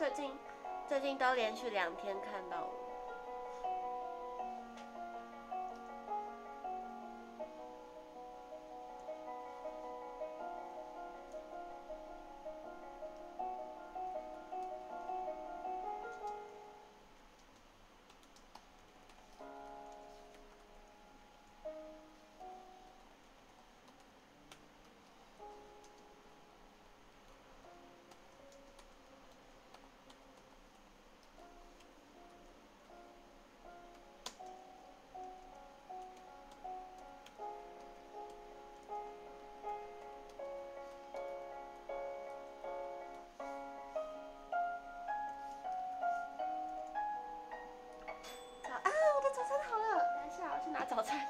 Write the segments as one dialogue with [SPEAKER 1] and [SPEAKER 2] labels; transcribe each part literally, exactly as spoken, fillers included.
[SPEAKER 1] 最近最近都连续两天看到我。拿早餐。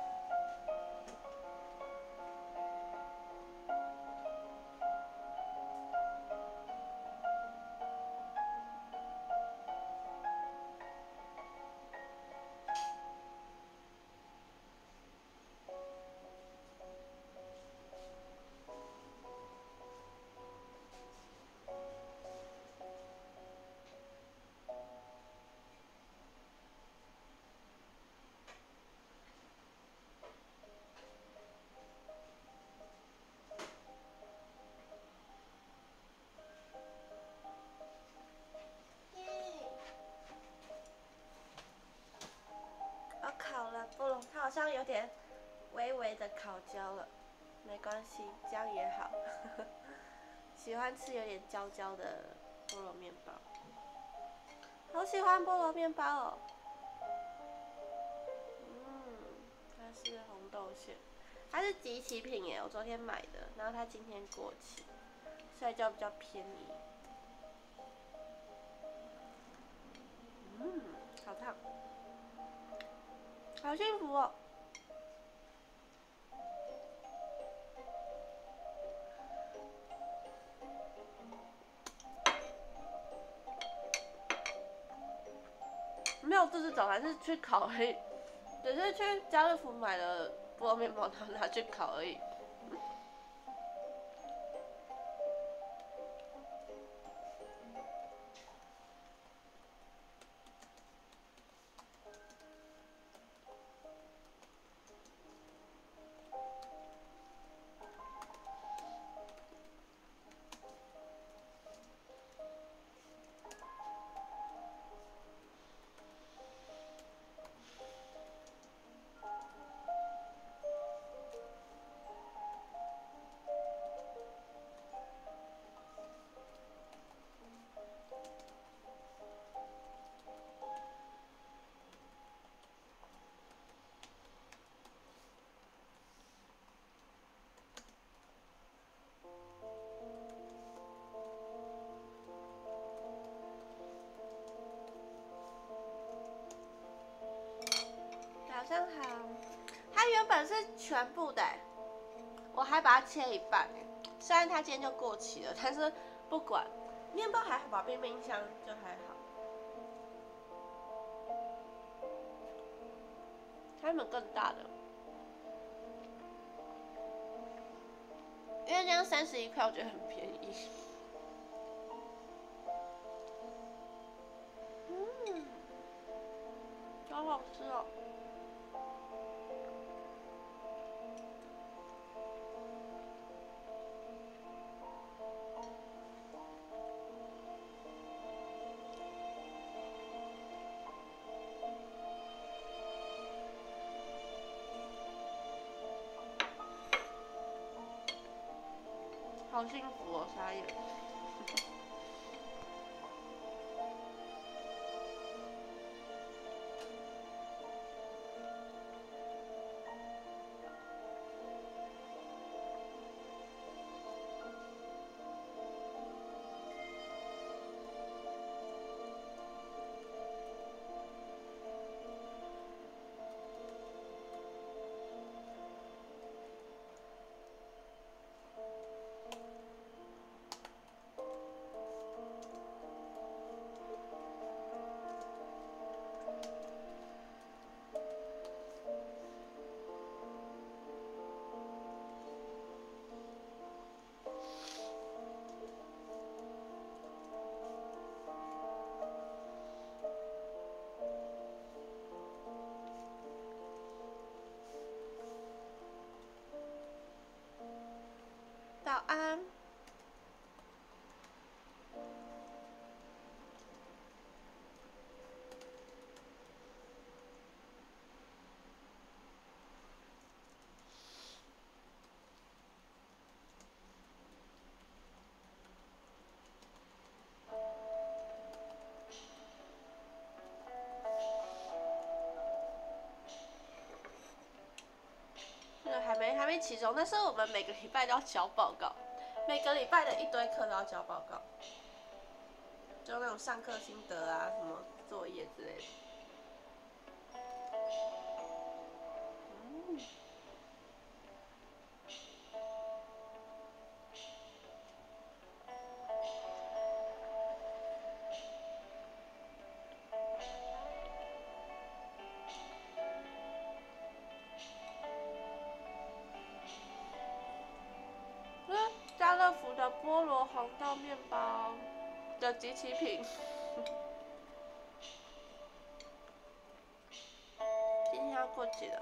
[SPEAKER 1] 它好像有点微微的烤焦了，没关系，这样也好。喜欢吃有点焦焦的菠萝面包，好喜欢菠萝面包哦。嗯，它是红豆馅，它是即期品耶，我昨天买的，然后它今天过期，所以就比较便宜。嗯，好烫，好幸福哦。没有这次早餐是去烤而已，只是去家乐福买了菠萝面包，然后拿去烤而已。早上好，它原本是全部的，我还把它切一半，虽然它今天就过期了，但是不管，面包还好吧，冰冰箱就还好。还有更大的，因为这样三十一块我觉得很便宜。嗯，好好吃哦。好幸福哦，傻眼。 没还没期中，但是我们每个礼拜都要交报告，每个礼拜的一堆课都要交报告，就那种上课心得啊，什么作业之类的。嗯家乐福的菠萝红豆面包的集齐品，今天要过期了。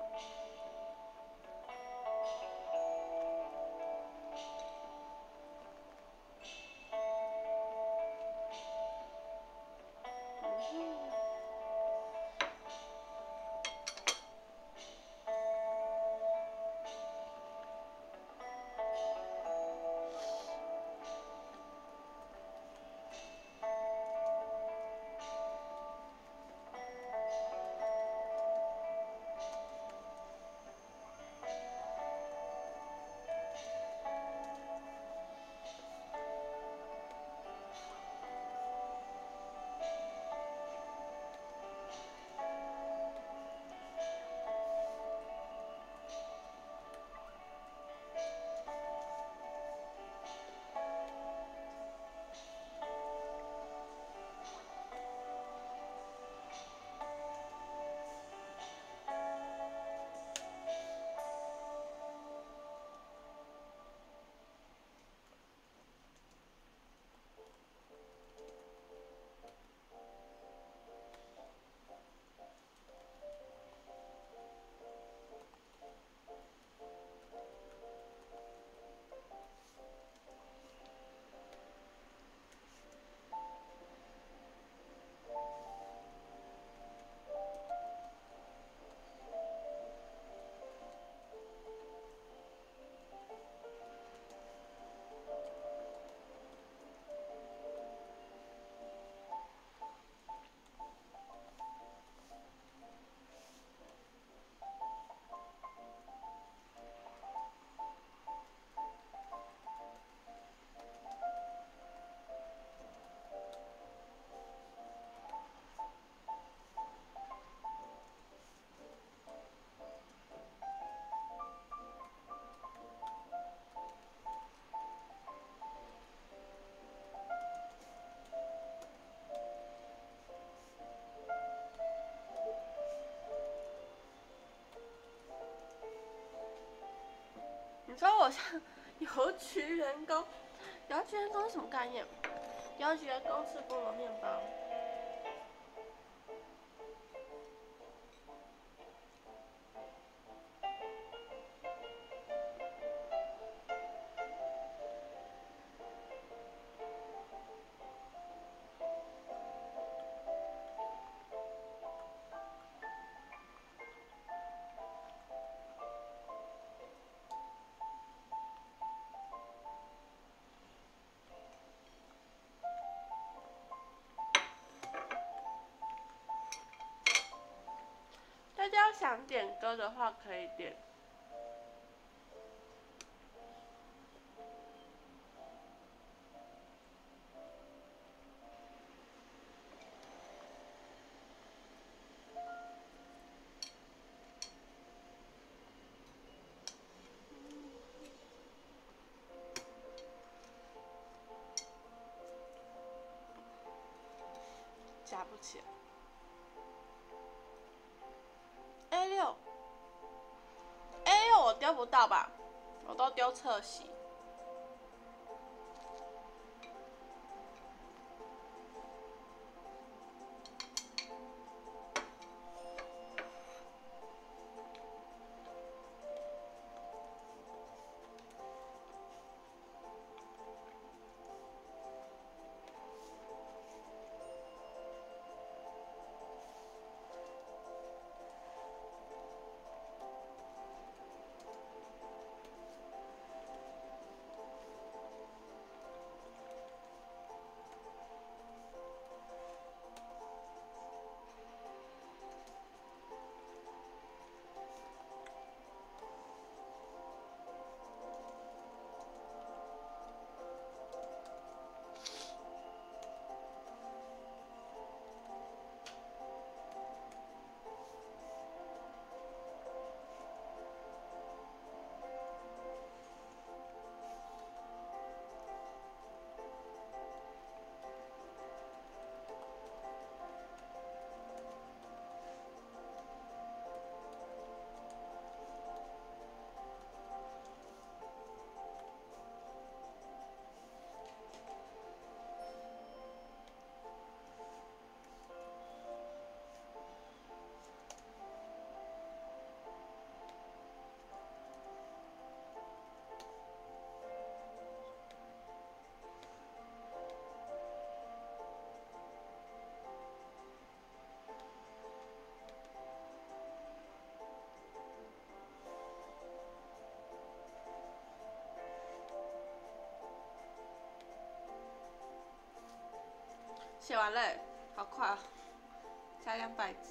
[SPEAKER 1] 你说我像邮局员工，邮局员工是什么概念？邮局员工吃菠萝面包。大家想点歌的话可以点。加不起来。A 六，A 六我丢不到吧？我都丢侧席。 写完了，好快哦，才两百字。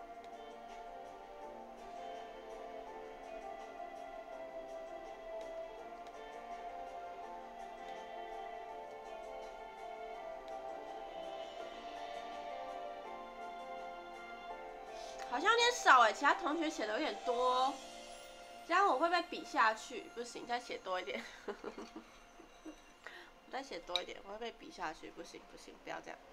[SPEAKER 1] 好像有点少哎，其他同学写的有点多，这样我会被比下去，不行，再写多一点。我再写多一点，我会被比下去，不行不行，不要这样。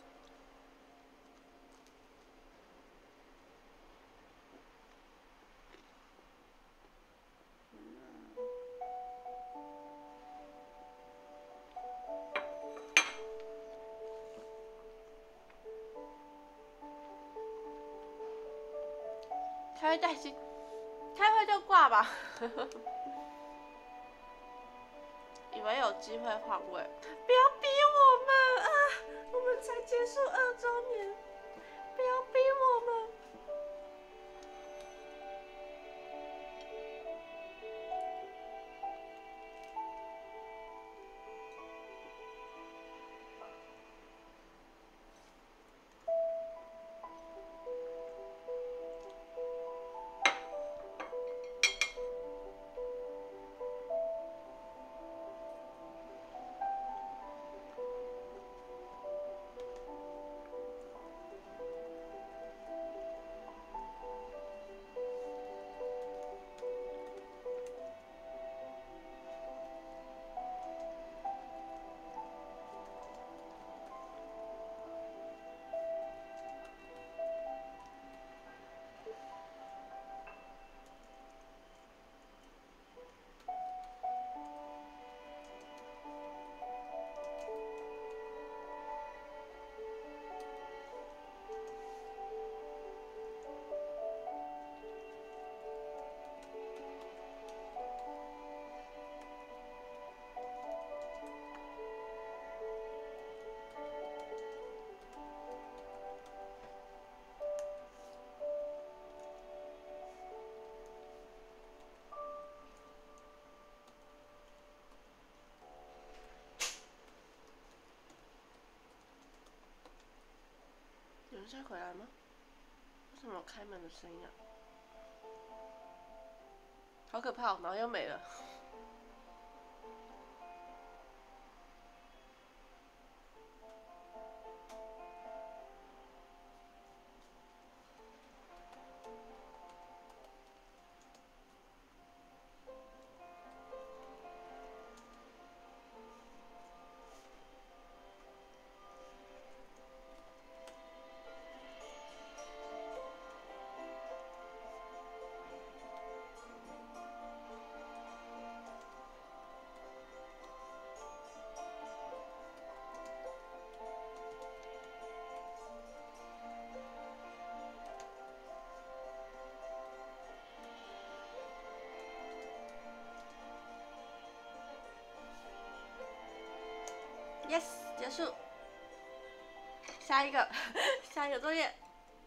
[SPEAKER 1] 开会待机，开会就挂吧。以为有机会换位，不要逼我们啊！我们才结束二周年，不要逼我们。有人再回来吗？为什么有开门的声音啊？好可怕、哦，然后又没了。Yes， 结束。下一个，下一个作业。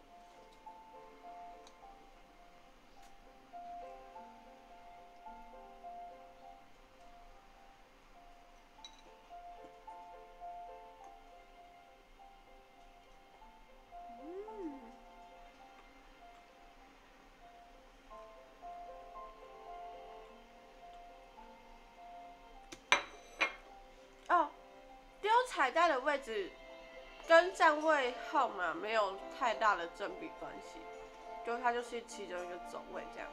[SPEAKER 1] 嗯。哦，丢彩带的位置跟站位号码没有太大的正比关系，就它就是其中一个走位这样。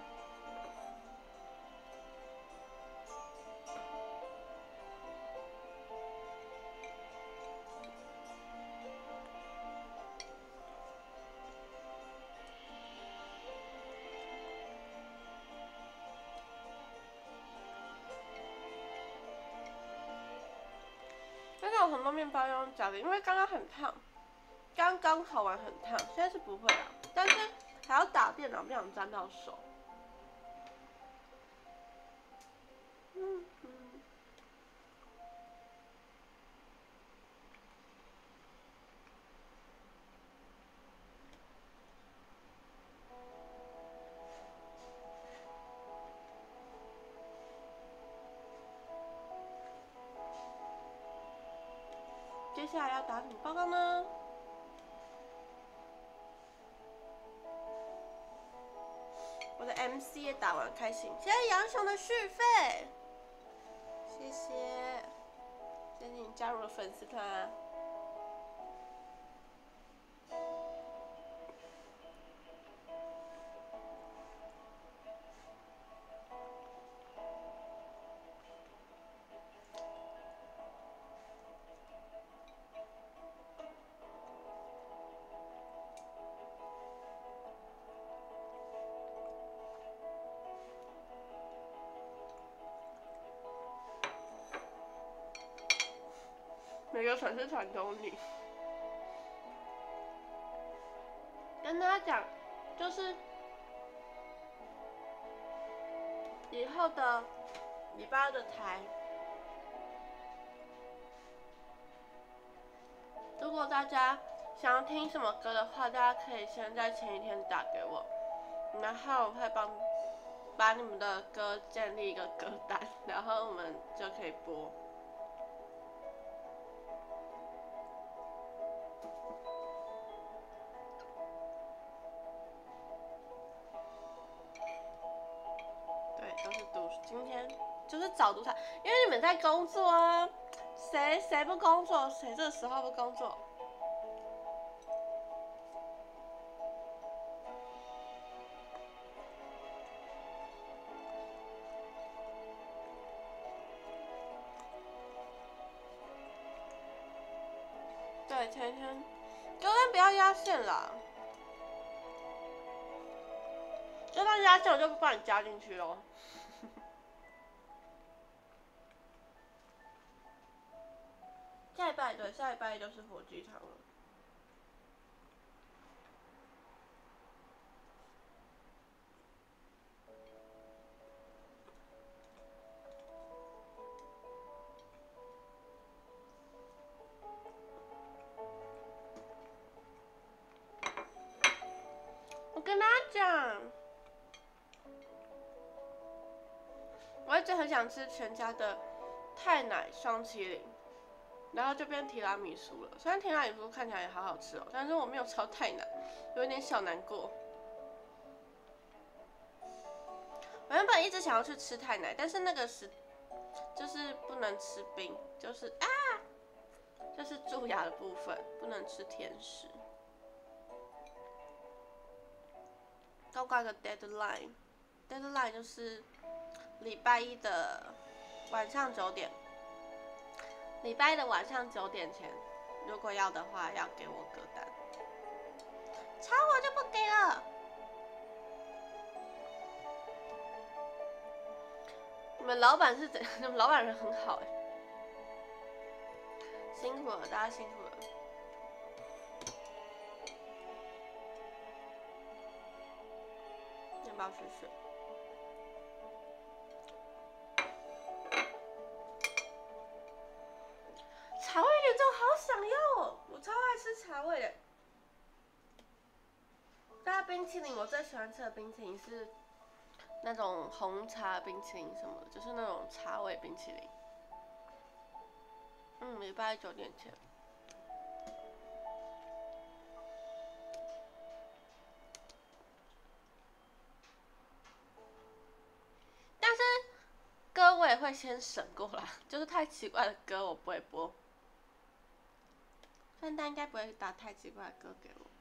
[SPEAKER 1] 但是有很多面包用夹的，因为刚刚很烫，刚刚烤完很烫，现在是不会啊，但是还要打电脑，不想沾到手。嗯嗯。接下来要打什么报告呢？ 的 M C 也打完，开心。谢谢杨雄的续费，谢谢，谢谢你加入了粉丝团啊。每个粉丝团都有你。跟大家讲，就是以后的礼拜二的台，如果大家想要听什么歌的话，大家可以先在前一天打给我，然后我会帮把你们的歌建立一个歌单，然后我们就可以播。对，都是读，今天就是早读台，因为你们在工作啊，谁谁不工作，谁这个时候不工作？对，前一天，歌单不要压线啦，歌单压线我就不帮你加进去咯。下礼拜对，下礼拜就是火鸡汤了。我跟大家讲，我一直很想吃全家的泰奶双麒麟，然后就变提拉米苏了。虽然提拉米苏看起来也好好吃哦，但是我没有吃到泰奶，有点小难过。我原本一直想要去吃泰奶，但是那个是就是不能吃冰，就是啊，就是蛀牙的部分不能吃甜食。要挂个 deadline，deadline 就是礼拜一的晚上九点，礼拜一的晚上九点前，如果要的话要给我歌单，超我就不给了。你们老板是怎？你们老板人很好哎，辛苦了，大家辛苦了。要不要去睡？茶味莲粽好想要哦，我超爱吃茶味的。大家冰淇淋，我最喜欢吃的冰淇淋是那种红茶冰淇淋什么的，就是那种茶味冰淇淋。嗯，礼拜九点前。但是歌我也会先审过啦，就是太奇怪的歌我不会播。但大家应该不会打太奇怪的歌给我。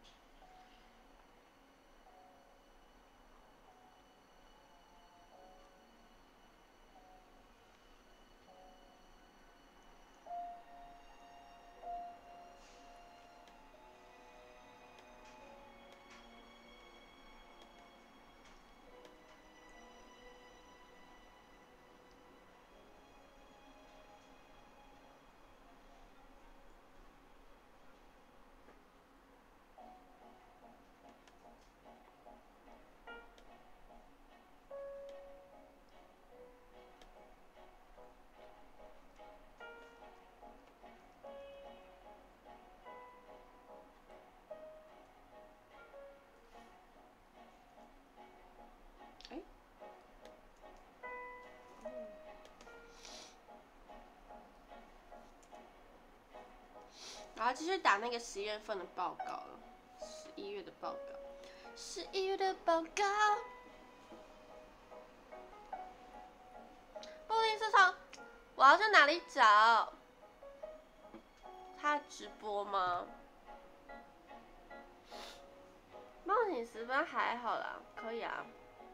[SPEAKER 1] 然后继续打那个十一月份的报告了，十一月的报告，十一月的报告。 我要在哪里找？他直播吗？梦醒时分还好啦，可以啊。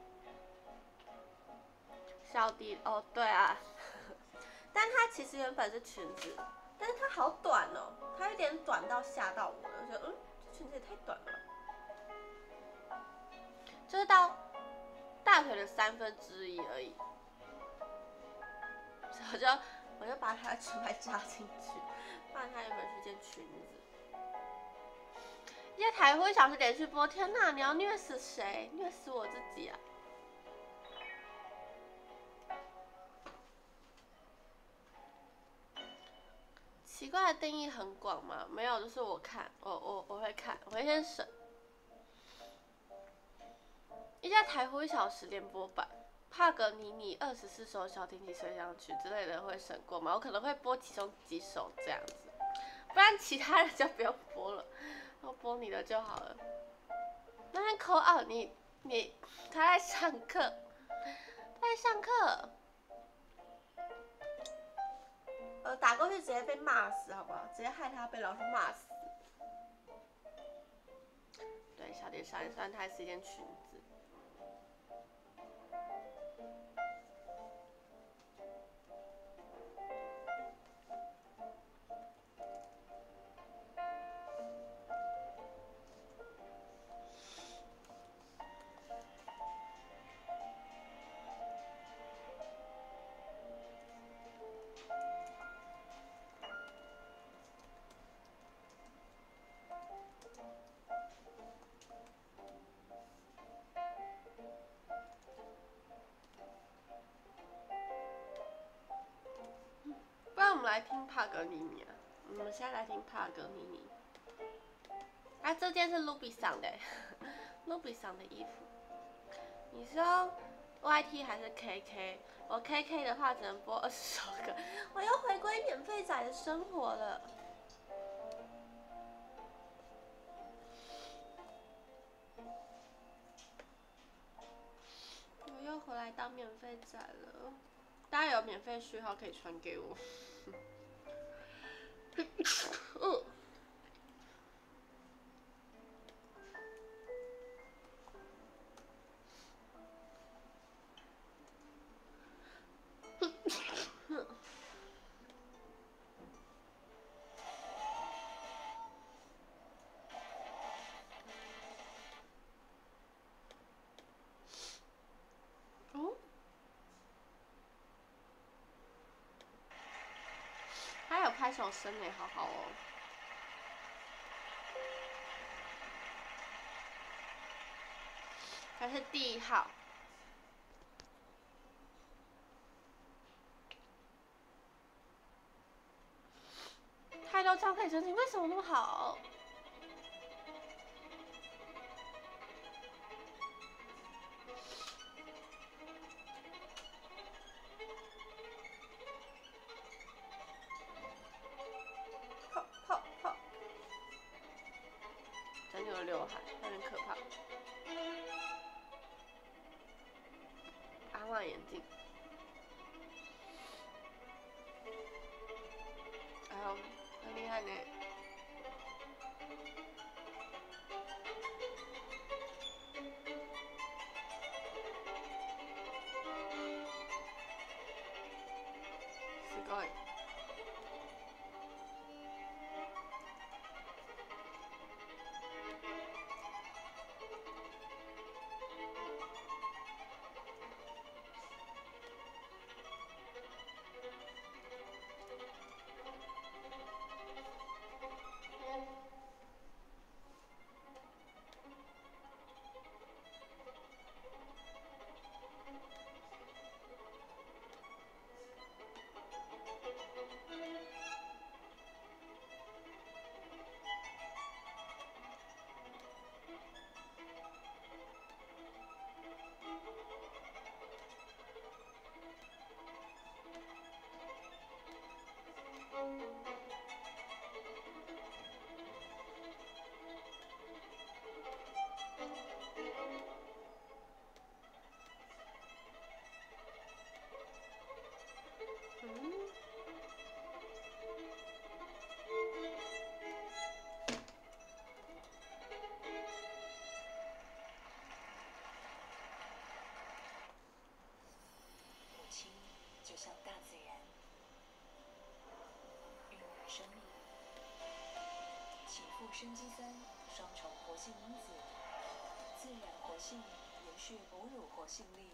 [SPEAKER 1] 小迪哦，对啊，但它其实原本是裙子，但是它好短哦，它有点短到吓到我了，我觉得嗯，这裙子也太短了吧，就是到大腿的三分之一而已，所以我就我就把它的裙摆扎进去，不然它原本是件裙子。一些台呼一小时连续播，天哪，你要虐死谁？虐死我自己啊！奇怪的定义很广吗？没有，就是我看，我我我会看，我会先审。一家台呼一小时连播版，帕格尼尼二十四首小提琴随想曲之类的会审过吗？我可能会播其中几首这样子，不然其他的就不用播了，我播你的就好了。那天扣二，你你他在上课，他在上课。呃，打过去直接被骂死，好不好？直接害他被老师骂死。对，小蝶少年，虽然它是一件裙子。不然我们来听帕格尼尼啊，我们现在来听帕格尼尼。啊，这件是卢比桑的，卢比桑的衣服。你是用 Y T 还是 K K？ 我 K K 的话只能播二十首歌，我又回归免费仔的生活了。我又回来当免费仔了，大家有免费序号可以传给我。嗯。哦，还有拍手声呢，好好哦。他是第一号。太多张可以申请，为什么那么好？泡泡泡，真的有刘海，有点可怕。阿嬷眼镜，哎呦，很厉害呢。すごい。
[SPEAKER 2] 生命。其父生肌酸双重活性因子，自然活性延续母乳活性力。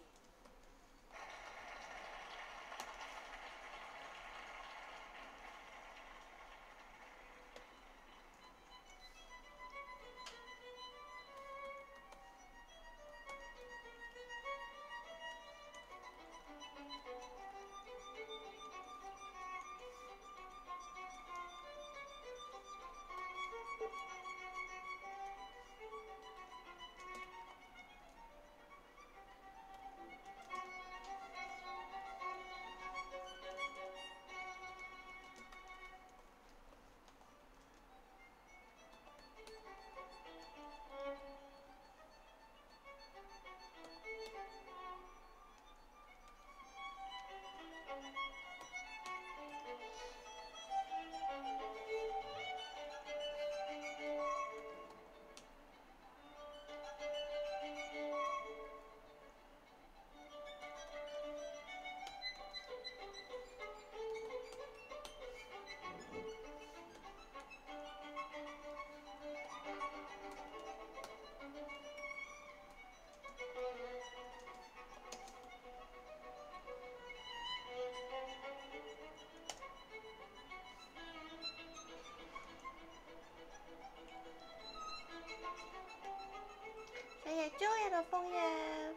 [SPEAKER 1] 谢谢九爷的枫叶。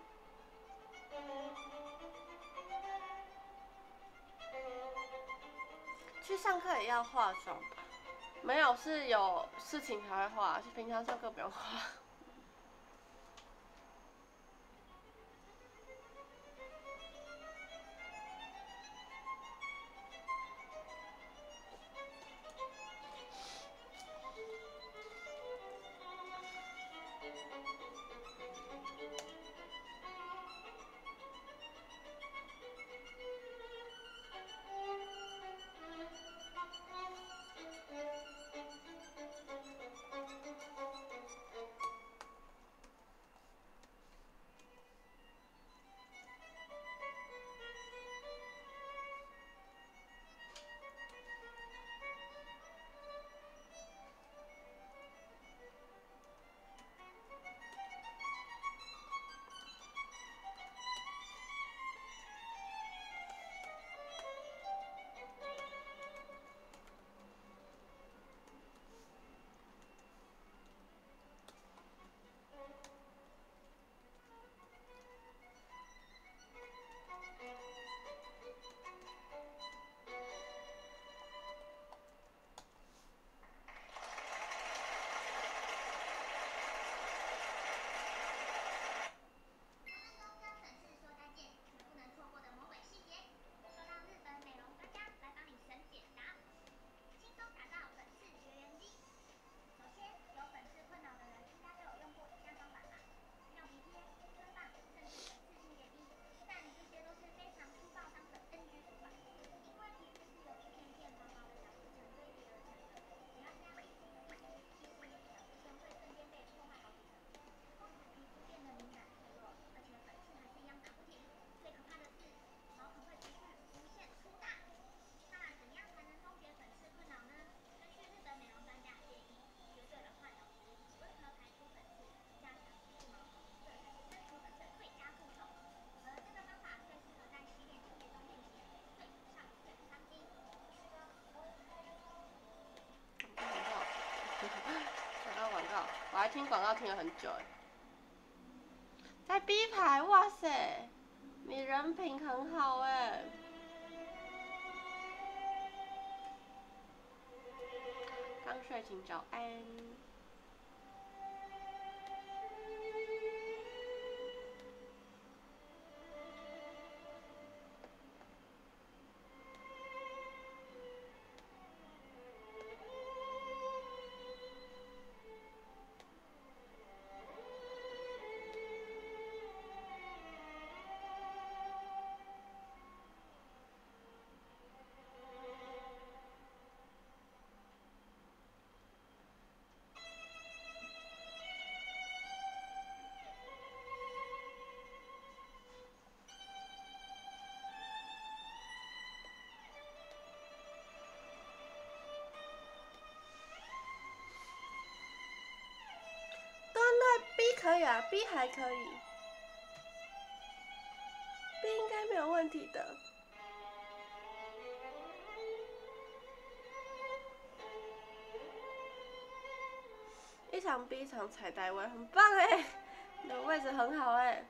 [SPEAKER 1] 去上课也要化妆吧？没有，是有事情才会化，平常上课不用化。我还听广告听了很久哎，在 B 排，哇塞，你人品很好哎。刚睡醒，早安。 可以啊 ，B 还可以，B 应该没有问题的。一场 B 一场彩带位，很棒哎，你的位置很好哎。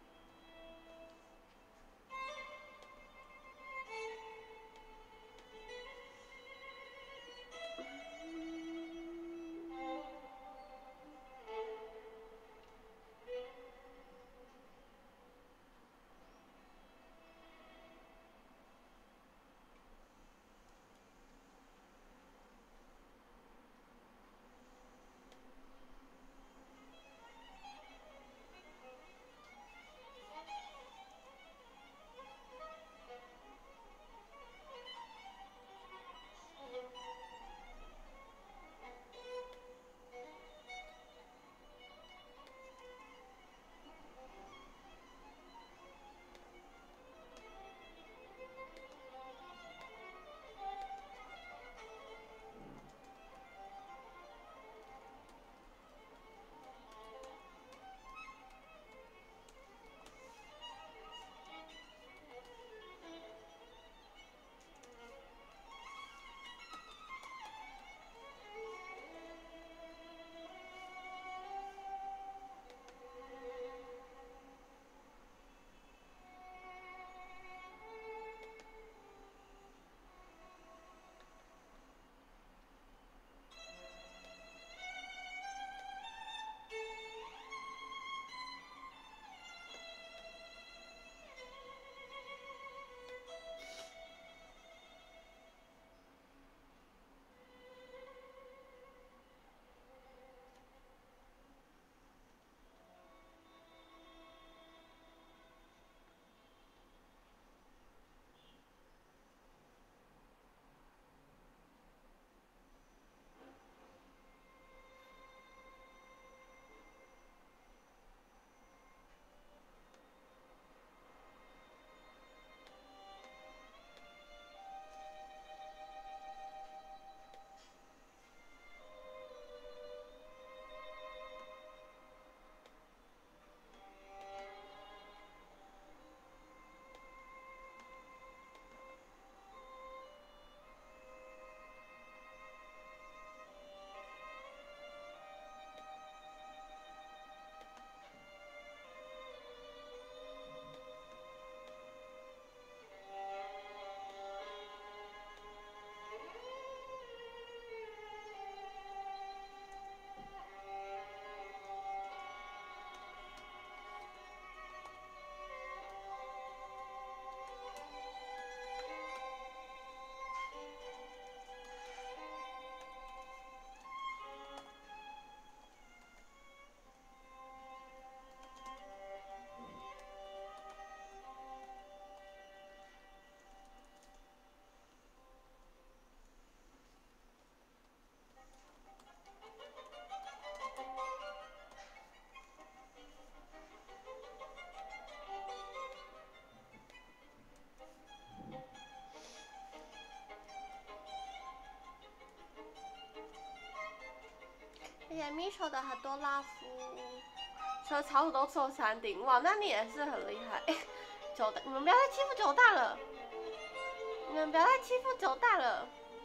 [SPEAKER 1] 而且米球的很多拉夫，除了草土都抽山顶，哇，那你也是很厉害。九大，你们不要再欺负九大了，你们不要再欺负九大了。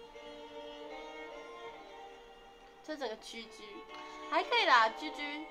[SPEAKER 1] 这整个 G G 还可以啦 ，G G。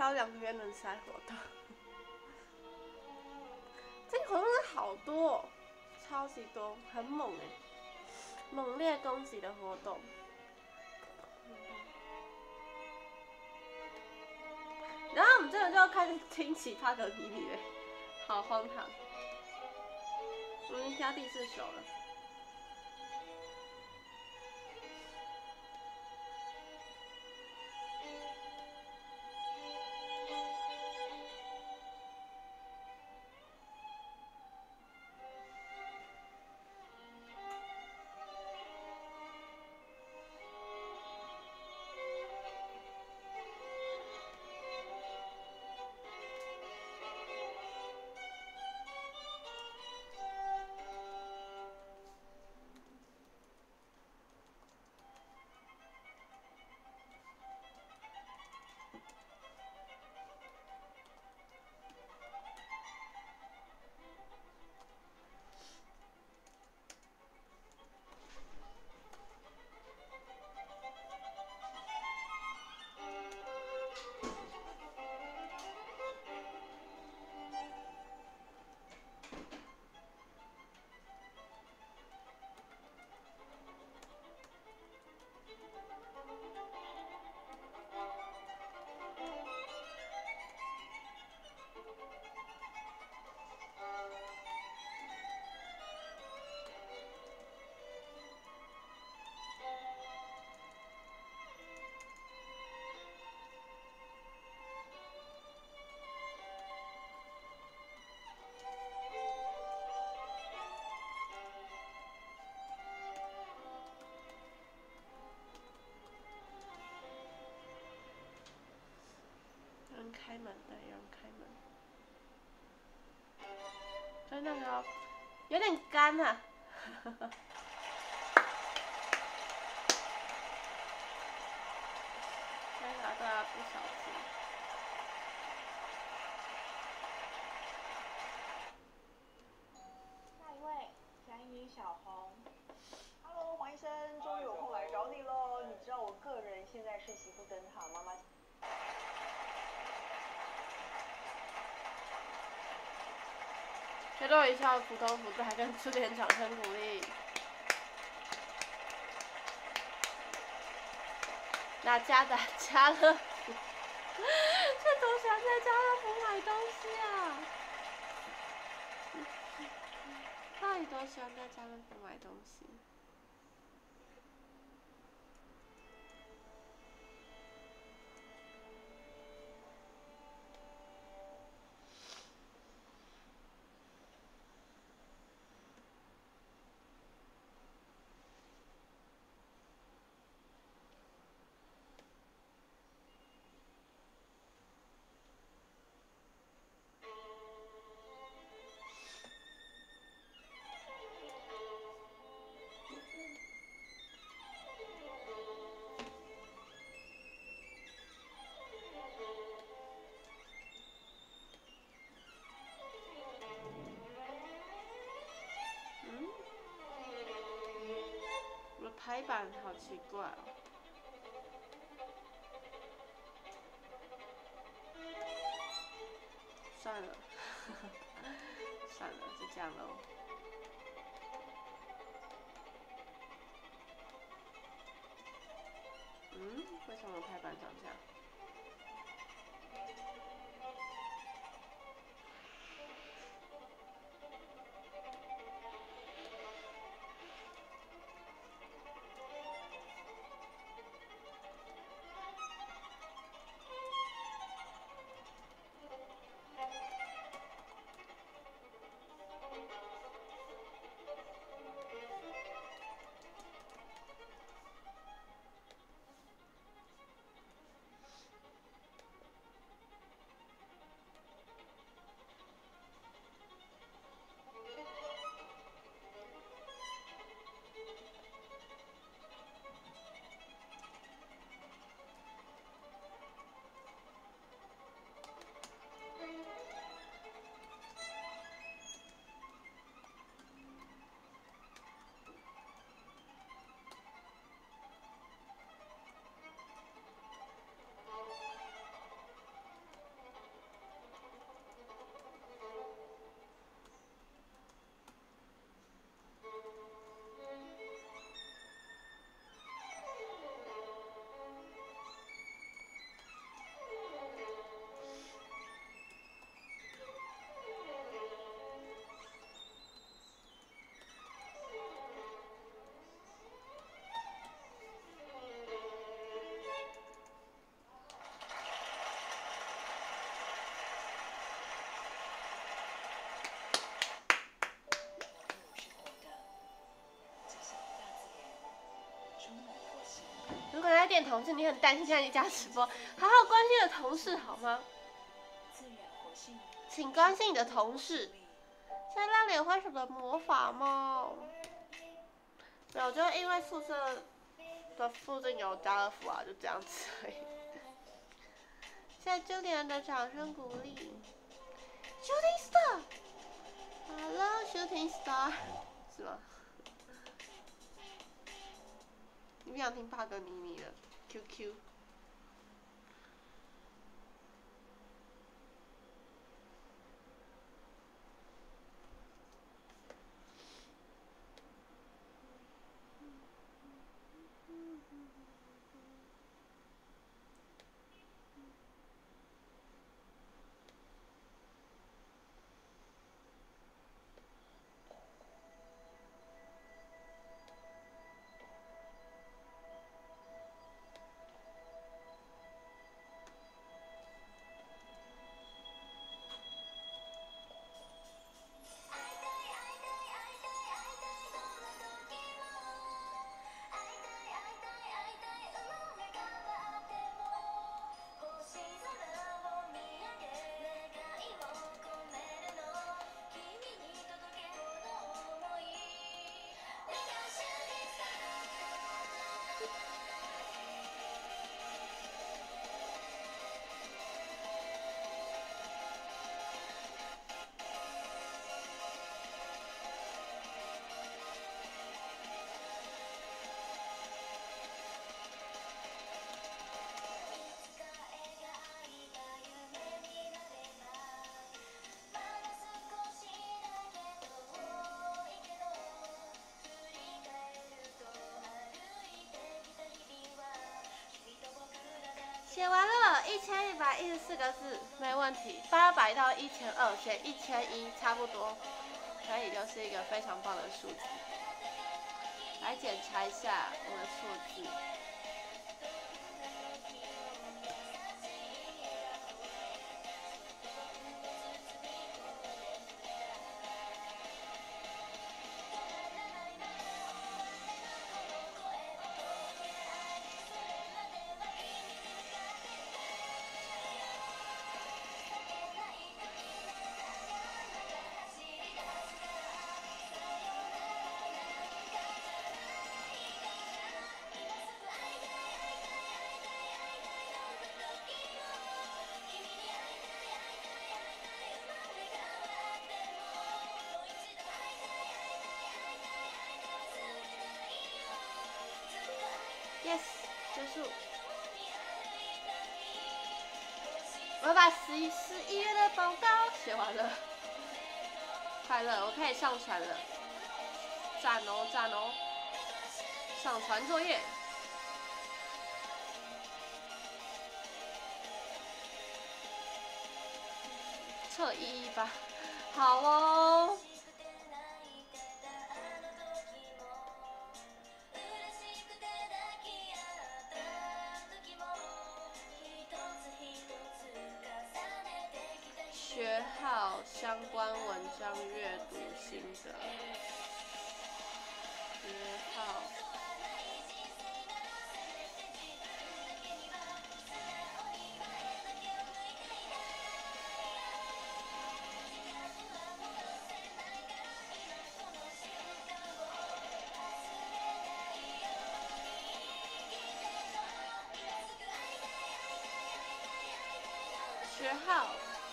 [SPEAKER 1] 挑两边轮赛活动。这个活动是好多、哦，超级多，很猛哎，猛烈攻击的活动。然后我们这个就开始听起帕格尼尼嘞，好荒唐。我们挑第四首了。开门，对，有人开门。所以那个有点干啊。那个都要不小心。
[SPEAKER 2] 下一位，三一小红。Hello， 黄医生，终于有空来找你喽。你知道我个人现在是媳妇灯塔妈妈。
[SPEAKER 1] 学到一下普通辅助，还跟出点掌声鼓励。哪家的家乐福？这多想在家乐福买东西啊！到底多喜欢在家乐福买东西？排版好奇怪哦。算了，算了，就这样喽。嗯，为什么排版长这样？ 店同事，你很担心在你家直播，好好关心你的同事好吗？请关心你的同事。现在让你会什么魔法吗？没有，就因为宿舍的附近有家乐福啊，就这样子而已。谢谢朱莉安的掌声鼓励。Shooting Star，Hello Shooting Star， 是吗？你不想听帕格尼尼的 Q Q？写完了，一千一百一十四个字，没问题。八百到一千二，写一千一差不多，可以，就是一个非常棒的数字。来检查一下我的数字。Yes， 结束。我把十一十一月的报告写完了，快乐，我可以上传了，赞哦赞哦！上传作业，测一一八，好哦。学号相关文章阅读心得。学号。学号。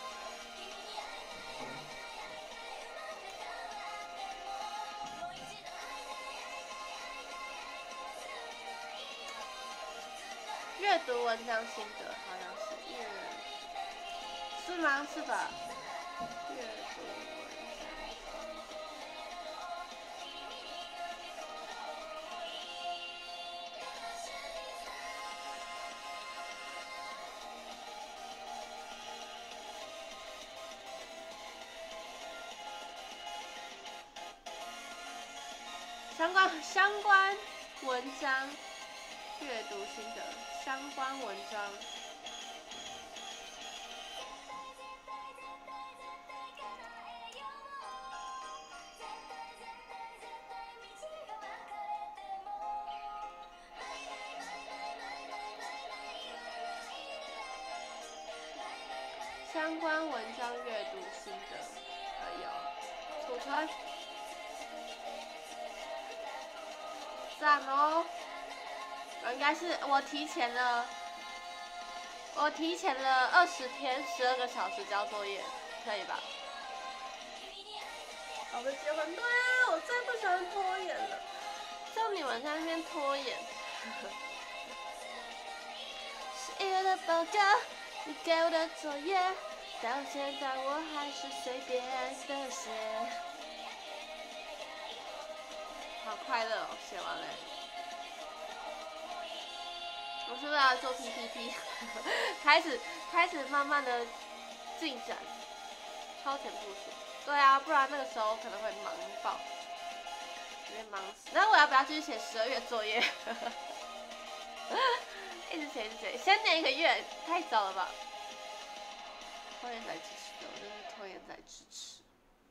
[SPEAKER 1] 阅读文章心得好像是阅，是吗？是吧？阅读文相关相关文章阅读心得，相关文章。 相关文章阅读心得，还有储存，赞哦！应该是我提前了，我提前了二十天，十二个小时交作业，可以吧？我们结婚，对啊，我最不喜欢拖延了，就你们在那边拖延。十一月的报告，你给我的作业，到现在我还是随便的写。好快乐哦，写完了。我是不是要做 P P T？ 开始开始慢慢的进展，超前部署。对啊，不然那个时候可能会忙爆，有点忙死。那我要不要继续写十二月作业？一直写一直写，先念一个月，太早了吧？拖延仔支持的，我就是拖延仔支持。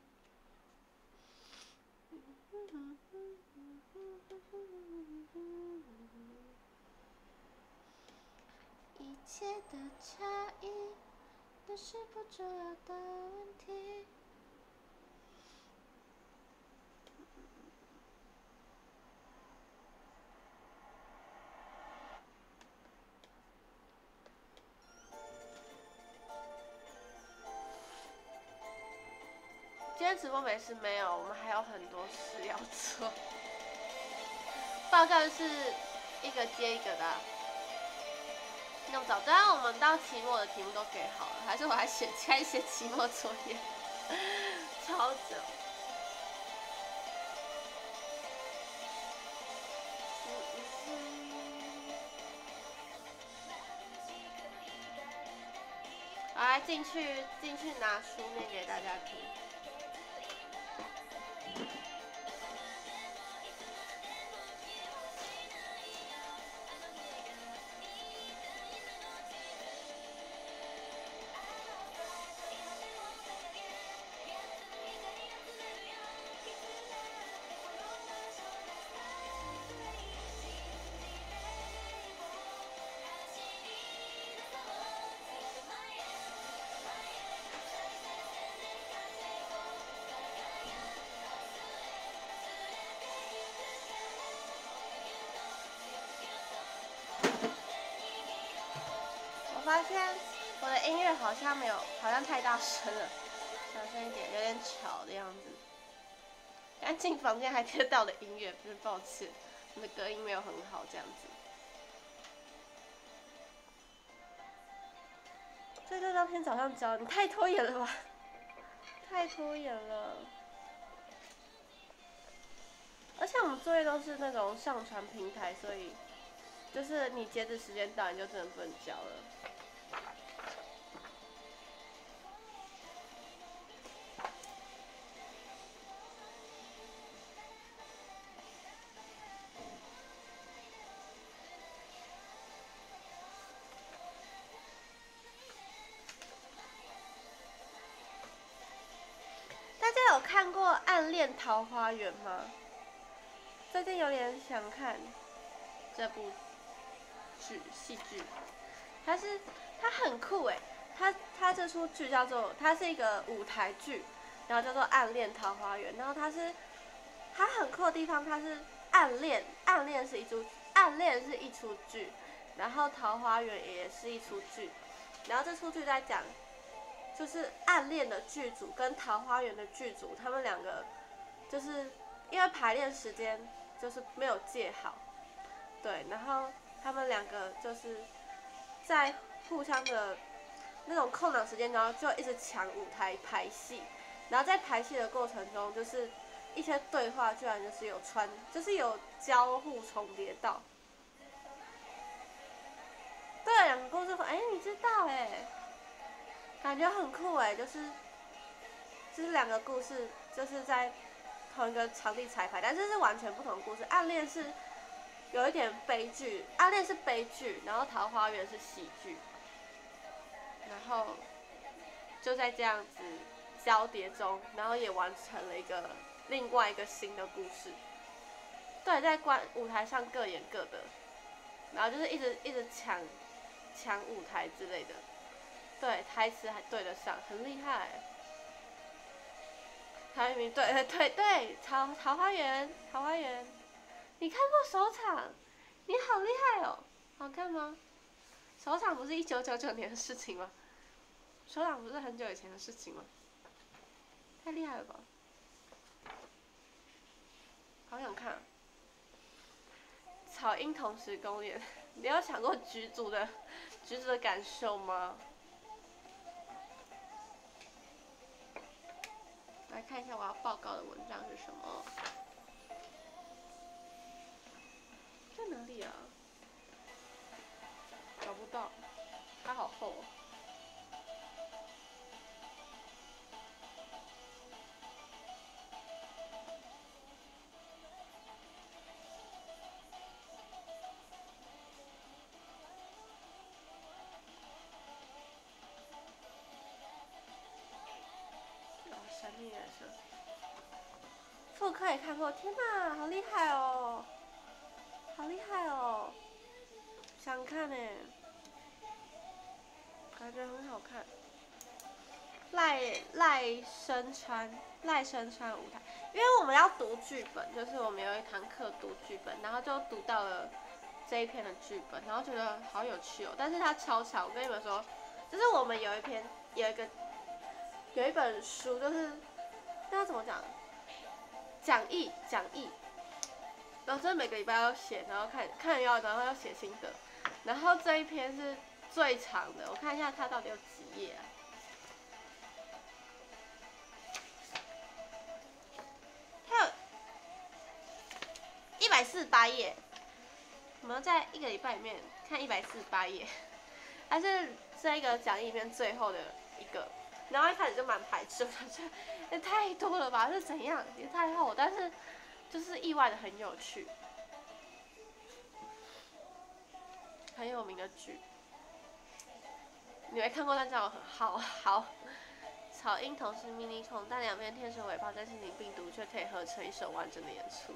[SPEAKER 1] 一切的差异都是不重要的问题。今天直播没事没有，我们还有很多事要做。报告是一个接一个的、啊。那么早，对啊，我们到期末的题目都给好了，还是我还写开始写期末作业，超久。我来进去进去拿书念给大家听。我发现我的音乐好像没有，好像太大声了，小声一点，有点吵的样子。刚进房间还听得到的音乐，不是抱歉，我的隔音没有很好，这样子。这个照片早上交，你太拖延了吧？太拖延了。而且我们作业都是那种上传平台，所以就是你截止时间到，你就真的不能交了。大家有看过《暗恋桃花源》吗？最近有点想看这部剧戏剧，它是它很酷哎，它它这出剧叫做它是一个舞台剧，然后叫做《暗恋桃花源》，然后它是它很酷的地方，它是暗恋暗恋是一出暗恋是一出剧，然后桃花源也是一出剧，然后这出剧在讲就是暗恋的剧组跟桃花源的剧组，他们两个就是因为排练时间就是没有借好，对，然后他们两个就是在互相的那种空档时间，然后就一直抢舞台排戏，然后在排戏的过程中，就是一些对话居然就是有穿，就是有交互重叠到。对，两个故事，哎，你知道哎，感觉很酷哎，就是就是两个故事就是在同一个场地彩排，但是是完全不同的故事。暗恋是有一点悲剧，暗恋是悲剧，然后桃花源是喜剧，然后就在这样子交叠中，然后也完成了一个另外一个新的故事。对，在观舞台上各演各的，然后就是一直一直抢抢舞台之类的， 对，台词还对得上，很厉害。陶渊明，对对对对，桃桃花源，桃花源，你看过首场？你好厉害哦！好看吗？首场不是一九九九年的事情吗？首场不是很久以前的事情吗？太厉害了吧！好想看、啊。草樱同时公演，你有想过剧组的剧组的感受吗？来看一下我要报告的文章是什么。在哪里啊？找不到，它好厚哦。神秘人生，复刻也看过，天哪，好厉害哦，好厉害哦，想看呢，感觉很好看。赖赖声川，赖声川舞台，因为我们要读剧本，就是我们有一堂课读剧本，然后就读到了这一篇的剧本，然后觉得好有趣哦，但是它超长，我跟你们说，就是我们有一篇有一个有一本书，就是那要怎么讲？讲义讲义，然后就是每个礼拜要写，然后看看要，然后要写心得，然后这一篇是最长的，我看一下它到底有几页啊？它有一百四十八页，我们要在一个礼拜里面看一百四十八页，还是这个讲义里面最后的一个。然后一开始就蛮排斥，我觉得也太多了吧，是怎样？也太厚，但是就是意外的很有趣，很有名的剧。你没看过，但这样我很好好。草樱同是 mini 控，但两边天使尾巴跟心灵病毒却可以合成一首完整的演出。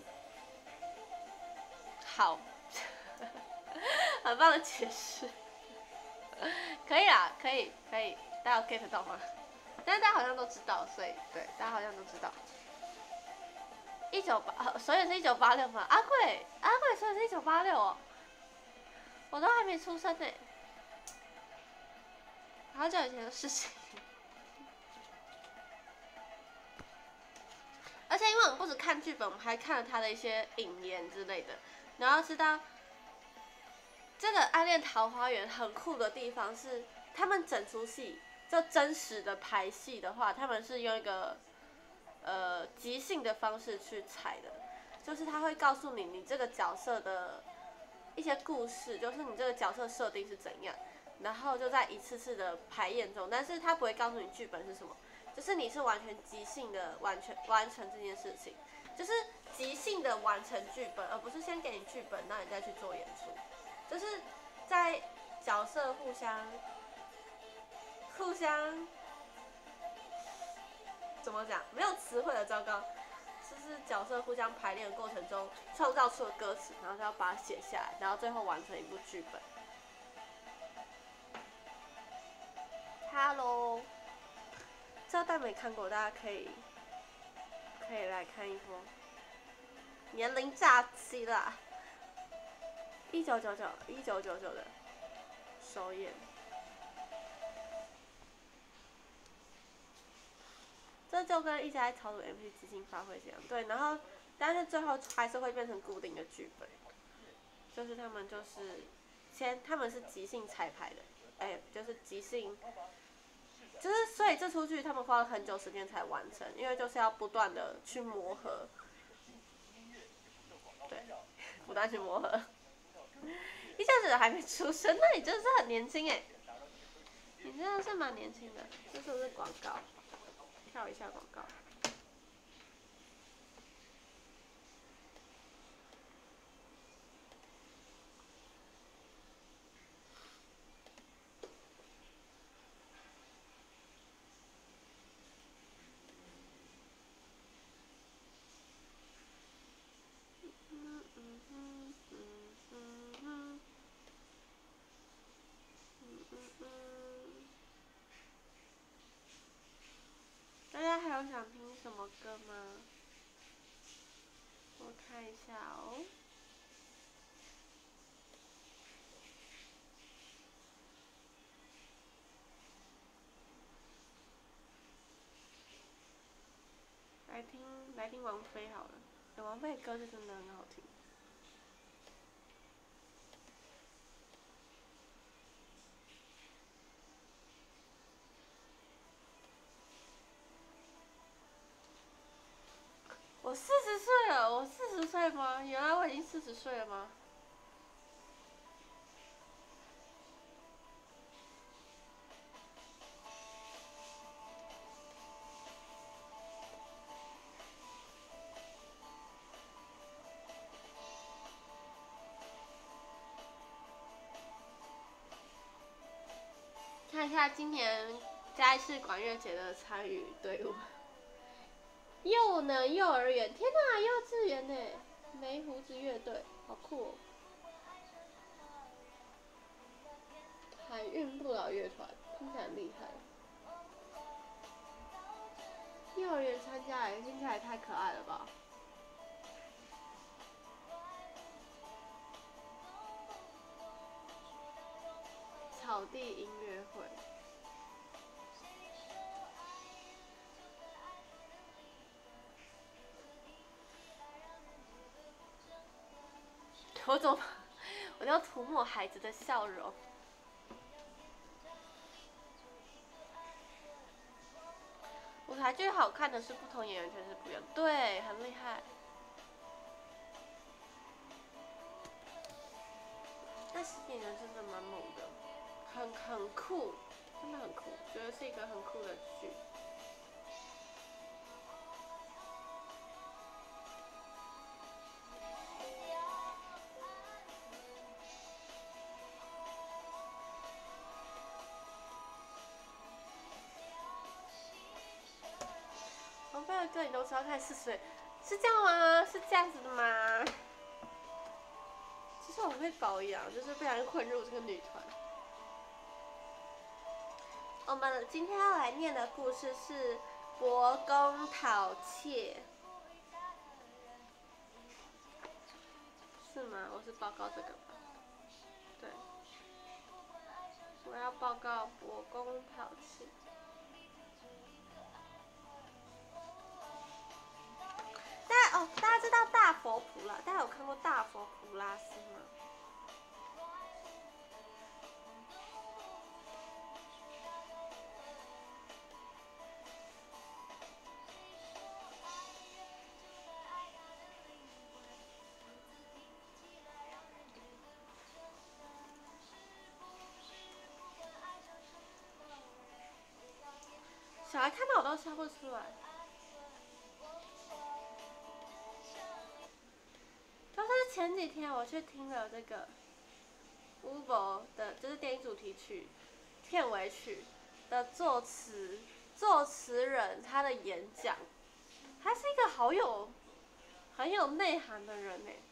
[SPEAKER 1] 好，很棒的解释。可以啦，可以可以，大家有 get 到吗？但是大家好像都知道，所以对，大家好像都知道。一九八，所以是一九八六吗？阿贵，阿贵，所以是一九八六哦。我都还没出生呢，好久以前的事情。而且因为我们不止看剧本，我们还看了他的一些引言之类的，然后知道这个《暗恋桃花源》很酷的地方是，他们整出戏就真实的排戏的话，他们是用一个呃即兴的方式去踩的，就是他会告诉你你这个角色的一些故事，就是你这个角色设定是怎样，然后就在一次次的排演中，但是他不会告诉你剧本是什么。就是你是完全即兴的完全完成这件事情，就是即兴的完成剧本，而不是先给你剧本，那你再去做演出。就是在角色互相互相怎么讲？没有词汇的糟糕，就是角色互相排练的过程中创造出的歌词，然后就要把它写下来，然后最后完成一部剧本。Hello。这但没看过，大家可以可以来看一波。年龄诈欺啦！一九九九，一九九九的首演，这就跟一直在操作 M P 即兴发挥这样，对，然后但是最后还是会变成固定的剧本，就是他们就是先他们是即兴彩排的，哎、欸，就是即兴。就是所以这出剧他们花了很久时间才完成，因为就是要不断的去磨合，对，不断去磨合。一下子还没出生，那你真的是很年轻哎，你真的是蛮年轻的。这是不是广告？跳一下广告。 还有想听什么歌吗？我看一下哦。来听来听王菲好了，欸、王菲的歌是真的很好听。我四十岁了，我四十岁吗？原来我已经四十岁了吗？看一下今年嘉义市管乐节的参与队伍。幼呢，幼儿园，天哪，幼稚园呢，没胡子乐队，好酷哦！海运不老乐团，听起来很厉害。幼儿园参加也听起来太可爱了吧！草地音乐会。我怎么，我要涂抹孩子的笑容。舞台剧好看的是不同演员诠释不一样，对，很厉害。那十几人真的蛮猛的，很很酷，真的很酷，觉得是一个很酷的剧。王菲的歌你都知道，看四十岁，是这样吗？是这样子的吗？其实我很会保养，就是不小心混入这个女团。我们今天要来念的故事是《伯公讨妾》，是吗？我是报告这个吧？对，我要报告伯公讨妾。大家哦，大家知道大佛普拉？大家有看过大佛普拉斯吗？小孩看到我都笑不出来。就是前几天我去听了这个 Ubo 的，就是电影主题曲片尾曲的作词作词人他的演讲，他是一个好有很有内涵的人呢。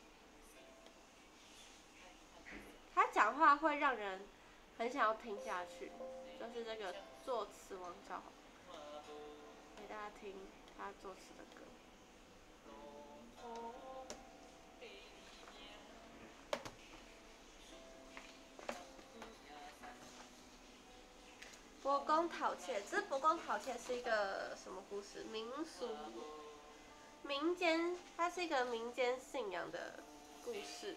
[SPEAKER 1] 他讲话会让人很想要听下去，就是这个作词王昭豪，给大家听他作词的歌。伯公讨妾，这伯公讨妾是一个什么故事？民俗、民间，它是一个民间信仰的故事。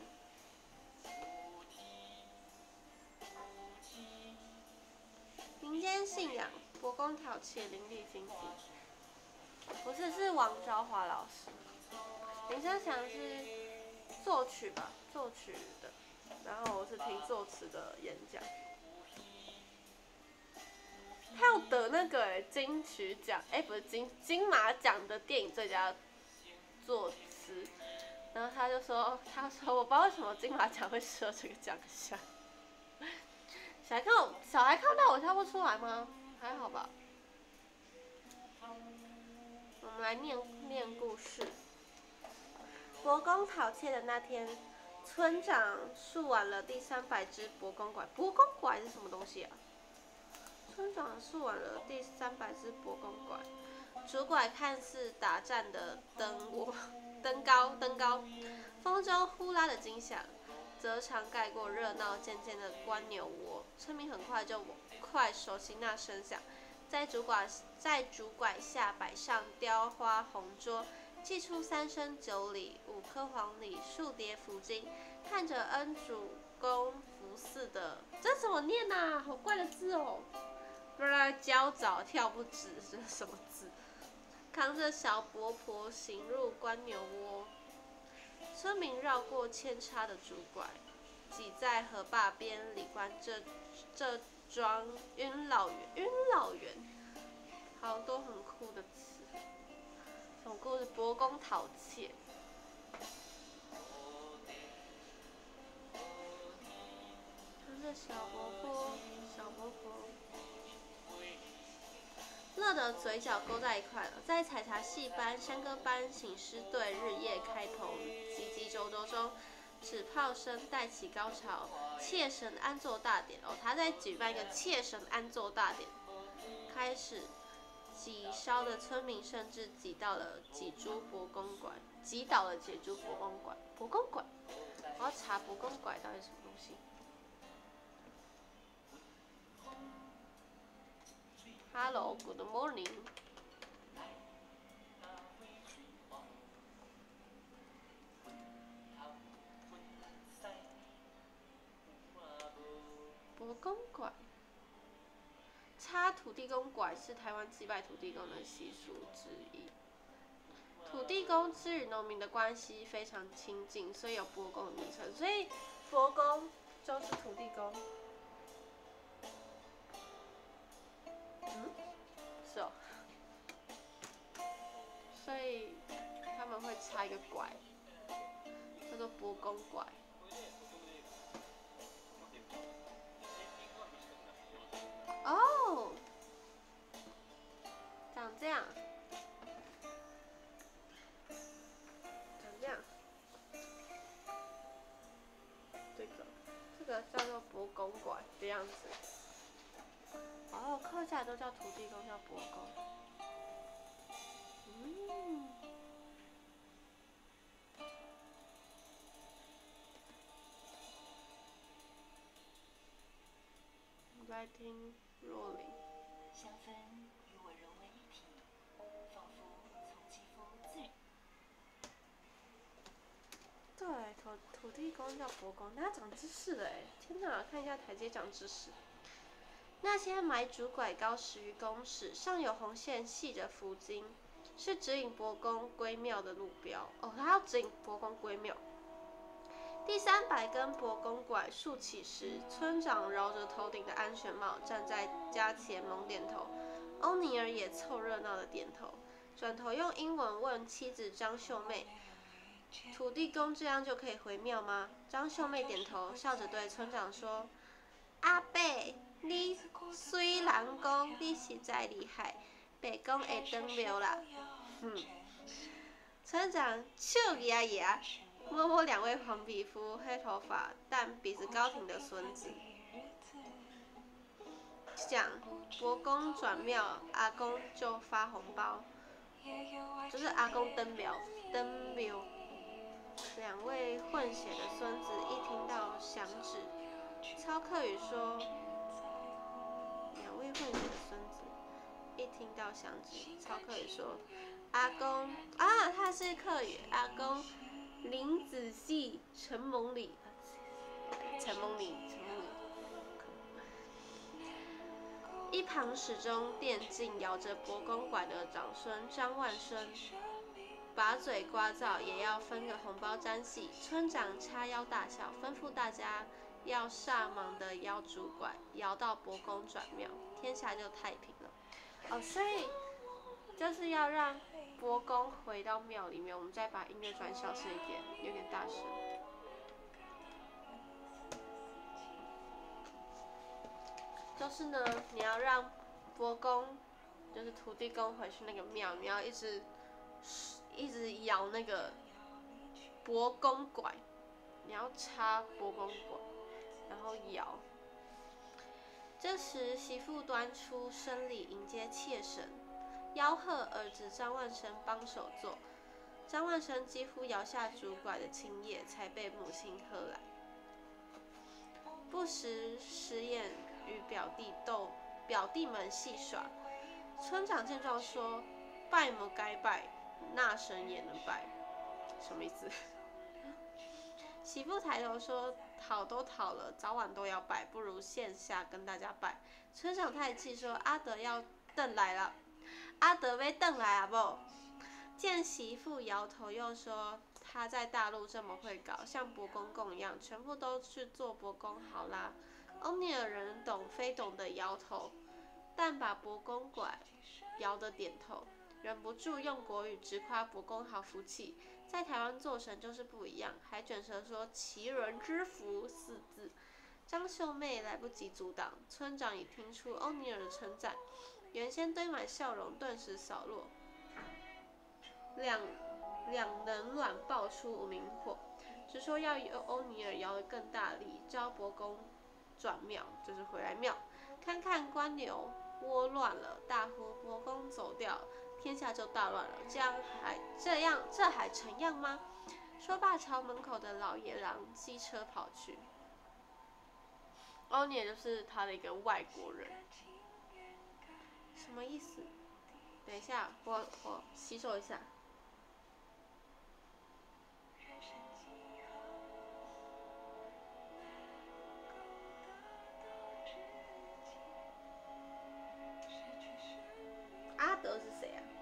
[SPEAKER 1] 民间信仰，伯公讨妾，林立经济。不是，是王昭华老师。林声祥是作曲吧，作曲的，然后我是听作词的演讲。他要得那个哎、欸、金曲奖，哎、欸、不是金金马奖的电影最佳作词，然后他就说，他说我不知道为什么金马奖会设这个奖项。小孩看我，小孩看到我笑不出来吗？还好吧。我们来念念故事。伯公讨妾的那天，村长竖完了第三百只伯公拐。伯公拐是什么东西啊？村长竖完了第三百只伯公拐， 主拐看似打战的灯窝、灯高、灯高，风中呼啦的惊响，则常盖过热闹渐渐的观牛窝。村民很快就快熟悉那声响，在主拐在主拐下摆上雕花红桌，祭出三升九礼、五颗黄礼、数叠福金，看着恩主公福寺的，这怎么念呐、啊？好怪的字哦！不然焦早跳不止，这是什么字？扛着小婆婆行入观牛窝，村民绕过扦插的主拐，挤在河坝边里观这这桩晕老园。晕老园，好多很酷的词。总故事伯公讨妾。扛着小婆婆，小婆婆。乐得嘴角勾在一块了，在采茶戏班、山歌班、醒狮队日夜开棚，急急周周中，纸炮声带起高潮，妾神安坐大典哦，他在举办一个妾神安坐大典，开始，挤烧的村民甚至挤到了挤珠伯公馆，挤倒了挤珠伯公馆，伯公馆，我要查伯公馆到底是什么东西。Hello, good morning. 伯公馆，插土地公拐是台湾祭拜土地公的习俗之一。土地公之与农民的关系非常亲近，所以有伯公的名称。所以伯公就是土地公。嗯，是哦。所以他们会插一个拐，叫做伯公拐。哦，长这样，长这样。这个，这个叫做伯公拐的样子。哦，客家都叫土地公，叫伯公。嗯。我在听若琳。
[SPEAKER 2] 香氛与我融为一体，仿佛从肌肤自然。
[SPEAKER 1] 对，土土地公叫伯公，他长知识了哎！天哪，看一下台阶长知识。那些埋主拐高十余公尺，上有红线系着福金，是指引伯公归庙的路标。哦，他要指引伯公归庙。第三百根伯公拐竖起时，村长饶着头顶的安全帽，站在家前猛点头。欧尼尔也凑热闹的点头，转头用英文问妻子张秀妹：“土地公这样就可以回庙吗？”张秀妹点头，笑着对村长说：“阿伯，你虽然讲你实在厉害，白公会登庙啦。”嗯，村长笑牙牙。摸摸两位黄皮肤、黑头发但鼻子高挺的孙子，讲伯公转庙，阿公就发红包，就是阿公登庙，登庙。两位混血的孙子一听到响指，操客语说，两位混血的孙子一听到响指，操客语说，阿公啊，他是客语，阿公。林子细，陈蒙里，陈蒙里，陈蒙里。一旁始终电竞摇着伯公拐的长孙张万生，把嘴刮噪也要分个红包沾戏。村长叉腰大笑，吩咐大家要煞忙的摇主拐，摇到伯公转庙，天下就太平了。哦，所以就是要让伯公回到庙里面，我们再把音乐转小声一点，有点大声。就是呢，你要让伯公，就是土地公回去那个庙，你要一直一直摇那个伯公拐，你要插伯公拐，然后摇。这时，媳妇端出生礼迎接妾神。 吆喝儿子张万生帮手做。张万生几乎摇下竹拐的青叶，才被母亲喝来。不时食言与表弟斗，表弟们戏耍。村长见状说：“拜么该拜，那神也能拜。”什么意思？媳妇抬头说：“讨都讨了，早晚都要拜，不如线下跟大家拜。”村长太气说：“阿德要邓来了，阿德要邓来啊不？”见媳妇摇头，又说：“他在大陆这么会搞，像伯公公一样，全部都去做伯公好啦。”欧尼尔人懂非懂的摇头，但把伯公拐摇得点头，忍不住用国语直夸伯公好福气，在台湾做神就是不一样，还卷舌说其人之福四字。张秀妹来不及阻挡，村长已听出欧尼尔的称赞，原先堆满笑容顿时扫落，两两人卵爆出无名火，只说要由欧尼尔摇得更大力，招伯公转庙，就是回来庙，看看官牛窝乱了，大呼伯公走掉，天下就大乱了。这样还这样，这还成样吗？说罢，朝门口的老野狼机车跑去。欧尼尔就是他的一个外国人，什么意思？等一下，我我吸收一下。阿德是谁啊？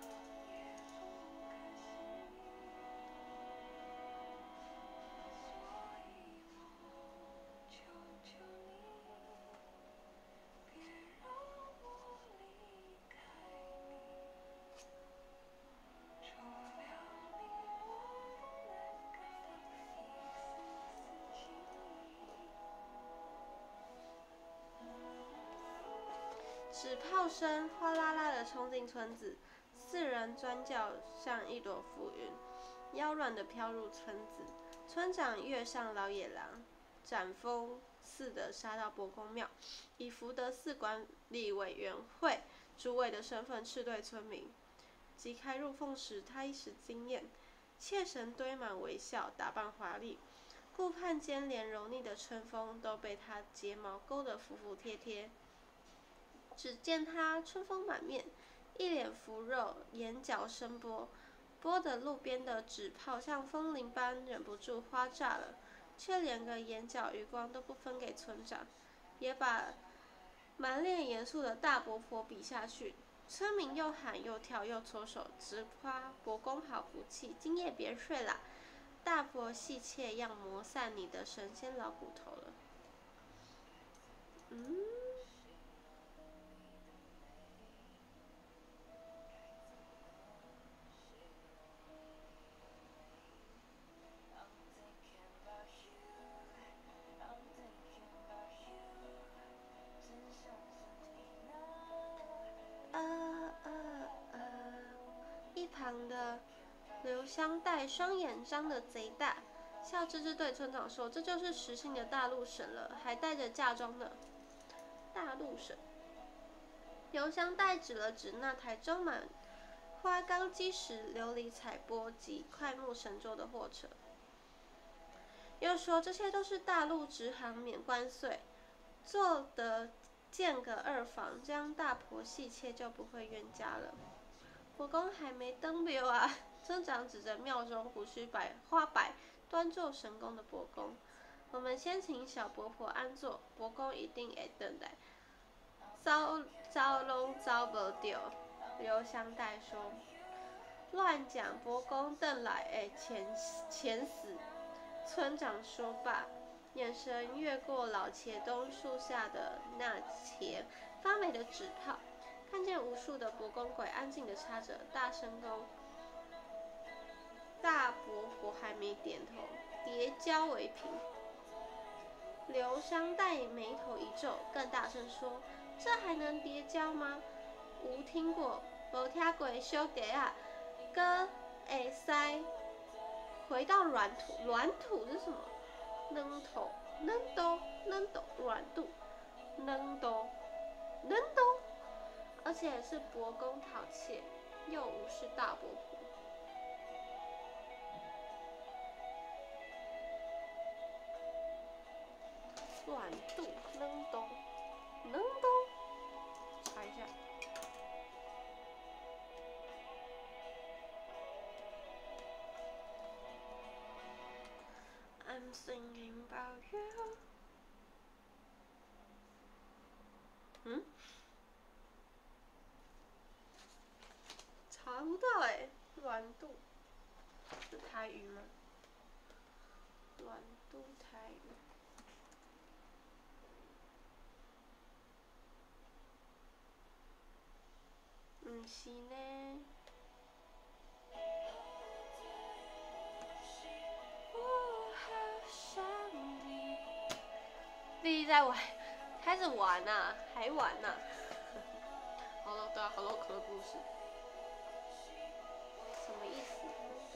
[SPEAKER 1] 纸炮声哗啦啦的冲进村子，四人钻轿像一朵浮云，腰软的飘入村子。村长跃上老野狼，斩风似的杀到伯公庙，以福德寺管理委员会主委的身份斥对村民。即开入凤时，他一时惊艳，妾神堆满微笑，打扮华丽，顾盼间连柔腻的春风都被他睫毛勾得服服帖帖。只见他春风满面，一脸腐肉，眼角生波，波得路边的纸炮像风铃般忍不住花炸了，却连个眼角余光都不分给村长，也把满脸严肃的大伯婆比下去。村民又喊又跳又搓手，直夸伯公好福气，今夜别睡啦！大伯戏妾要磨散你的神仙老骨头了。嗯。一旁的刘香黛双眼张得贼大，笑吱吱对村长说：“这就是实心的大陆省了，还带着嫁妆呢。”大陆省。刘香黛指了指那台装满花岗基石、琉璃彩波及快木神舟的货车，又说这些都是大陆直航免关税，做得建个二房，这样大婆戏妾就不会冤家了。伯公还没登庙啊！村长指着庙中胡须摆花摆、端坐神功的伯公，我们先请小伯婆安坐，伯公一定会登来。招招拢招不到，刘香黛说：“乱讲，伯公登来会前前死。”村长说罢，眼神越过老茄冬树下的那茄发霉的纸炮，看见无数的伯公鬼安静地插着大神功。大伯婆还没点头，叠交为凭。刘香黛眉头一皱，更大声说：“这还能叠交吗？无听过，无听过小鸡啊，搁会使回到软土，软土是什么？软土，软土，软土，软土，软土，软土。 而且是伯公讨妾，又无视大伯婆。乱度能东，能东，查一下。I'm thinking about you。嗯？查不到哎、欸，乱度是台语吗？乱度台语。唔是呢。我好想你。弟弟在玩，开始玩啊，还玩呢、啊。好了，对啊，好多可乐故事。什么意思？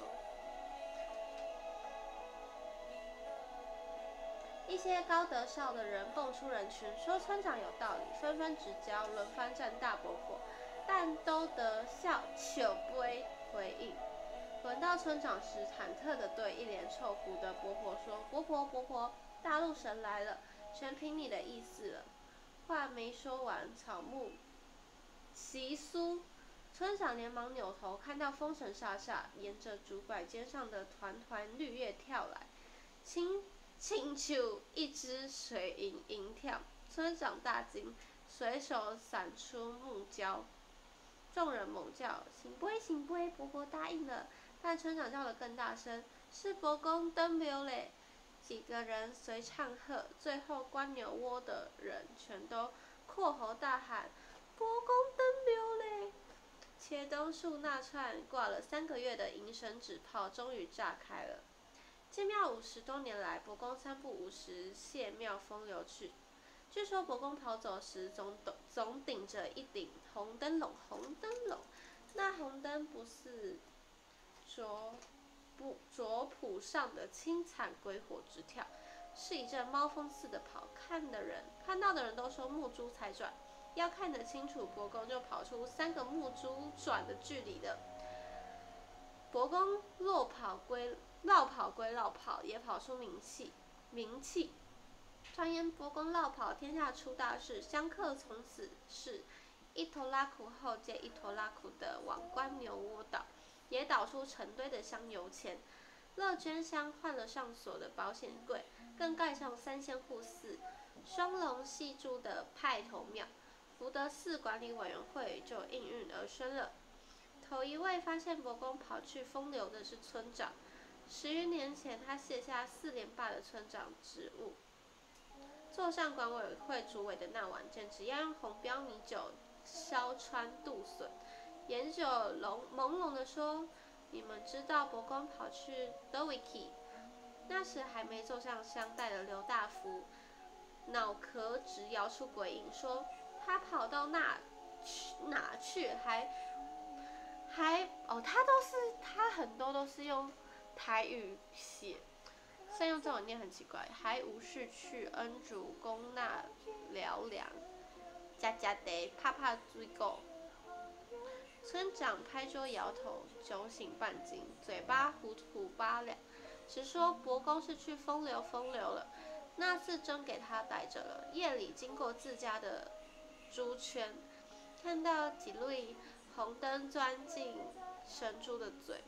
[SPEAKER 1] 一些高德少的人蹦出人群，说村长有道理，纷纷指教，轮番站大伯婆，但都得笑糗杯回应。轮到村长时，忐忑地对一脸臭狐的伯婆说：“伯婆，伯婆，大陆神来了，全凭你的意思了。”话没说完，草木齐苏，村长连忙扭头，看到风神煞煞沿着竹拐尖上的团团绿叶跳来，轻轻咻一只水银银跳，村长大惊，随手闪出木胶。众人猛叫：“行不会，行不会！”伯伯答应了，但村长叫得更大声：“是伯公登庙嘞！”几个人随唱和，最后关牛窝的人全都阔喉大喊：“伯公登庙嘞！”茄冬树那串挂了三个月的银绳纸炮终于炸开了。建庙五十多年来，伯公三不五时谢庙风流去。据说伯公跑走时总总顶着一顶红灯笼，红灯笼，那红灯不是着不着谱上的青惨鬼火直跳，是一阵猫风似的跑，看的人看到的人都说目珠才转，要看得清楚，伯公就跑出三个目珠转的距离了。伯公落跑归绕跑归绕跑，也跑出名气名气。传言伯公绕跑，天下出大事，香客从此是一拖拉库后接一拖拉库的往关牛窝倒，也倒出成堆的香油钱。乐捐乡换了上锁的保险柜，更盖上三仙户寺、双龙戏珠的派头庙，福德寺管理委员会就应运而生了。头一位发现伯公跑去风流的是村长，十余年前他卸下四连霸的村长职务，坐上管委会主委的那晚，简直要用红标米酒烧穿肚笋。颜酒朦胧地说：“你们知道伯公跑去德维基？”那时还没坐上香袋的刘大福，脑壳直摇出鬼影，说：“他跑到那哪去？还还哦，他都是他很多都是用台语写。”所以用这种念很奇怪，还无事去恩主公那聊凉，家家得怕怕追狗。村长拍桌摇头，酒醒半惊，嘴巴糊涂八两，只说伯公是去风流风流了，那次真给他逮着了。夜里经过自家的猪圈，看到几粒红灯钻进神猪的嘴。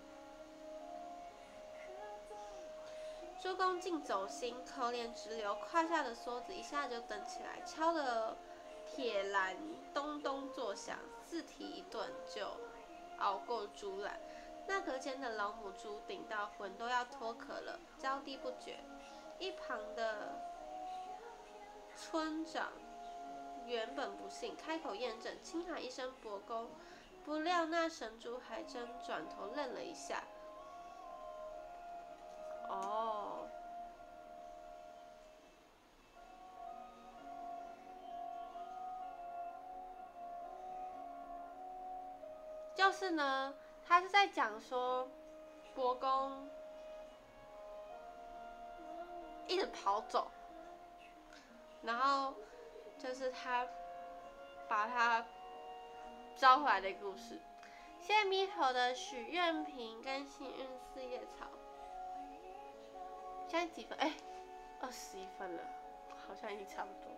[SPEAKER 1] 猪公竟走心，口脸直流，胯下的梭子一下就蹬起来，敲得铁栏咚咚作响，四蹄一顿就熬过猪栏。那隔间的老母猪顶到魂都要脱壳了，娇滴不绝。一旁的村长原本不信，开口验证，轻喊一声伯公，不料那神猪还真转头愣了一下。哦，就是呢，他是在讲说，伯公一直跑走，然后就是他把他招回来的故事。谢谢咪头的许愿瓶跟幸运四叶草。现在几分？哎、欸，二十一分了，好像已经差不多。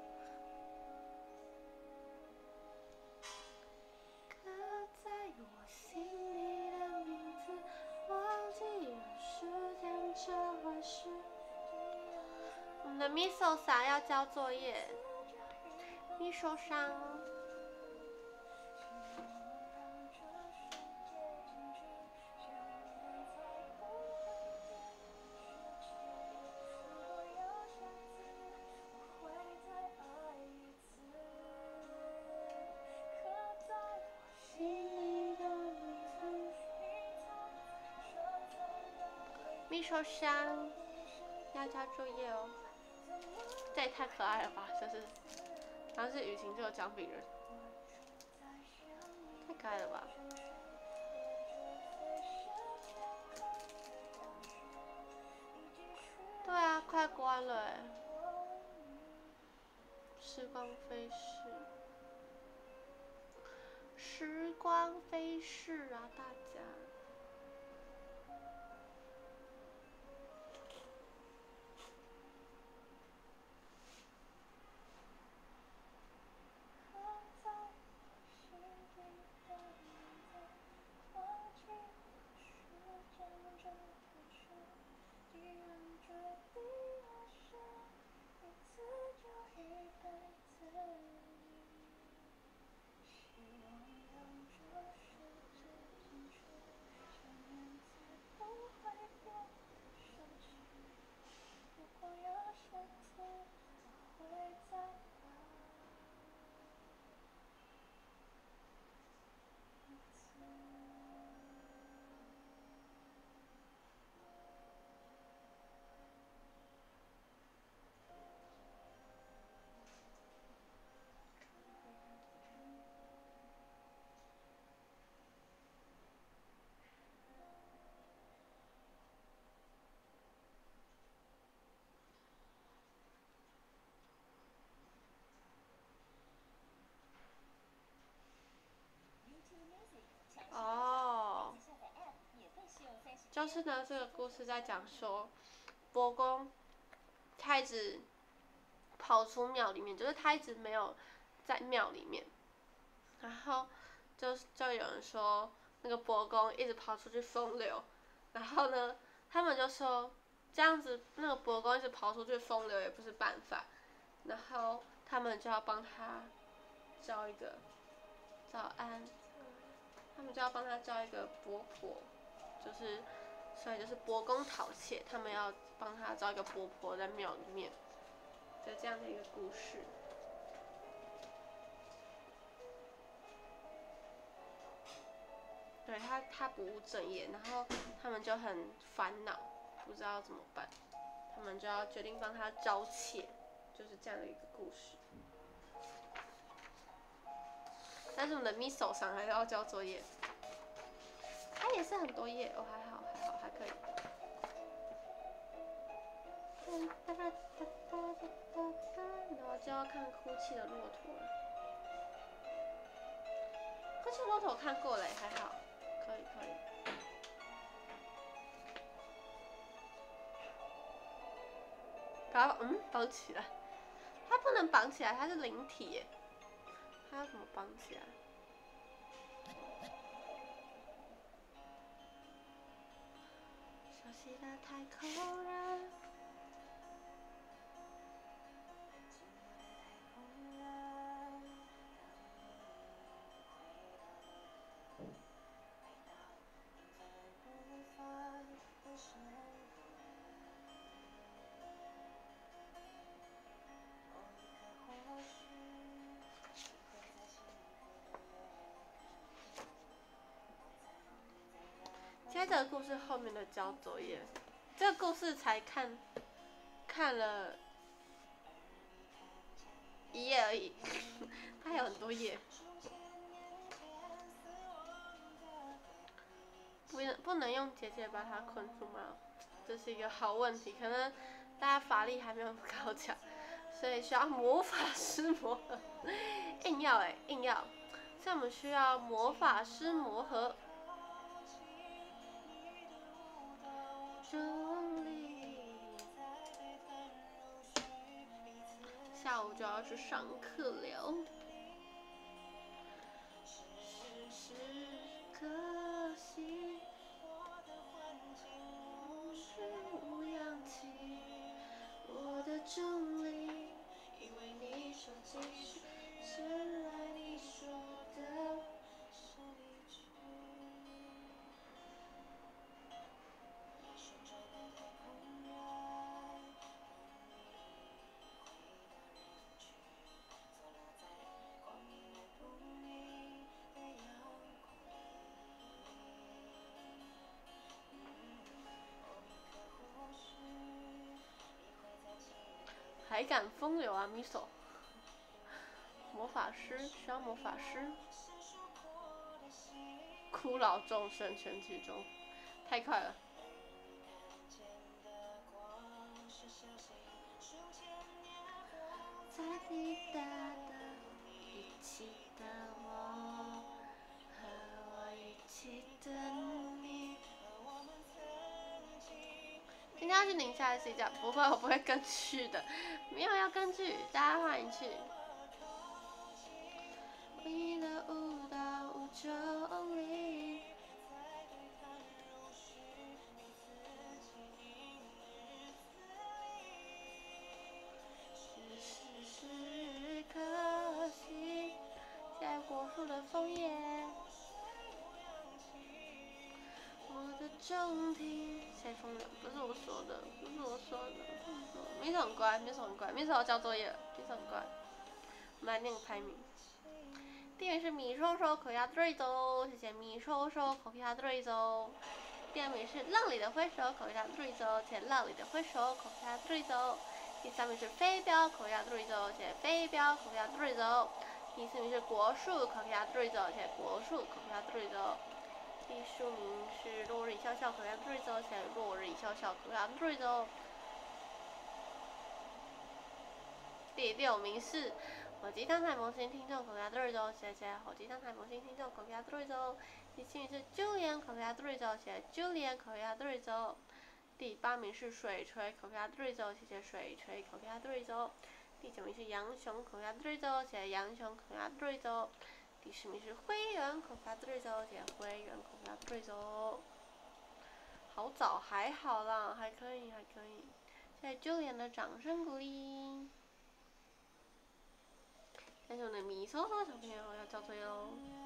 [SPEAKER 1] 刻在我心里的名字，忘记了时间这回事。我们的 Miso 傻要交作业，咪受伤。咪受伤，要交作业哦。这也太可爱了吧！就是好像是雨晴就有姜饼人，太可爱了吧！对啊，快关了哎！时光飞逝，时光飞逝啊，大家。哦，就是呢，这个故事在讲说，伯公他一直跑出庙里面，就是他一直没有在庙里面，然后就就有人说那个伯公一直跑出去风流，然后呢，他们就说这样子那个伯公一直跑出去风流也不是办法，然后他们就要帮他招一个早安。他们就要帮他招一个婆婆，就是，所以就是伯公讨妾，他们要帮他招一个婆婆在庙里面的这样的一个故事。对他，他不务正业，然后他们就很烦恼，不知道怎么办，他们就要决定帮他招妾，就是这样的一个故事。但是我们的咪手上还是要交作业，他也是很多页，哦还好还好还可以。然后就要看哭泣的骆驼了。哭泣的骆驼我看过了，还好，可以可以。把它嗯绑起来，它不能绑起来，它是灵体耶。它要怎么绑起来？熟悉的太空人。接着故事后面的交作业，这个故事才看看了一页而已，它有很多页，不能不能用结界把它困住吗？这是一个好问题，可能大家法力还没有高强，所以需要魔法师魔，硬要哎、欸、硬要， 所以我们需要魔法师魔盒。下午就要去上课了。时可惜，无氧气，我的重力，因为你说继续，深爱你说的是离去。还敢风流啊，米索！魔法师需要魔法师，哭扰众生全剧终，太快了。在滴答的一起的我，和我一起的你。今天要去宁夏睡觉，不会，我不会跟去的，没有要跟去，大家欢迎去。你的舞蹈无重力。是是是可惜，在果树的枫叶。我的中庭，谁风流？不是我说的，不是我说的。米手很乖，米手很乖，米手要交作业了，米手很乖。我们来念个排名。第一名是米收收口牙对走，谢谢米收收口牙对走。第二名是浪里的挥手口牙对走，谢谢浪里的挥手口牙对走。第三名是飞镖口牙对走，谢谢飞镖口牙对走。第四名是果树口牙对走，谢谢果树口牙对走。第十五名是落日笑笑口牙对走，谢谢落日笑笑口牙对走。第六名是火鸡汤台萌新听众口牙对走，谢谢火鸡汤台萌新听众口牙对走。第七名是 Julian 口牙对走，谢谢 Julian 口牙对走。第八名是水锤口牙对走，谢谢水锤口牙对走。第九名是杨雄口牙对走，谢谢杨雄口牙对走。第十名是灰原口牙对走，谢谢灰原口牙对走。好早，还好啦，还可以，还可以。谢谢 Julian 的掌声鼓励。但是我的米搜搜小朋友要交作业喽。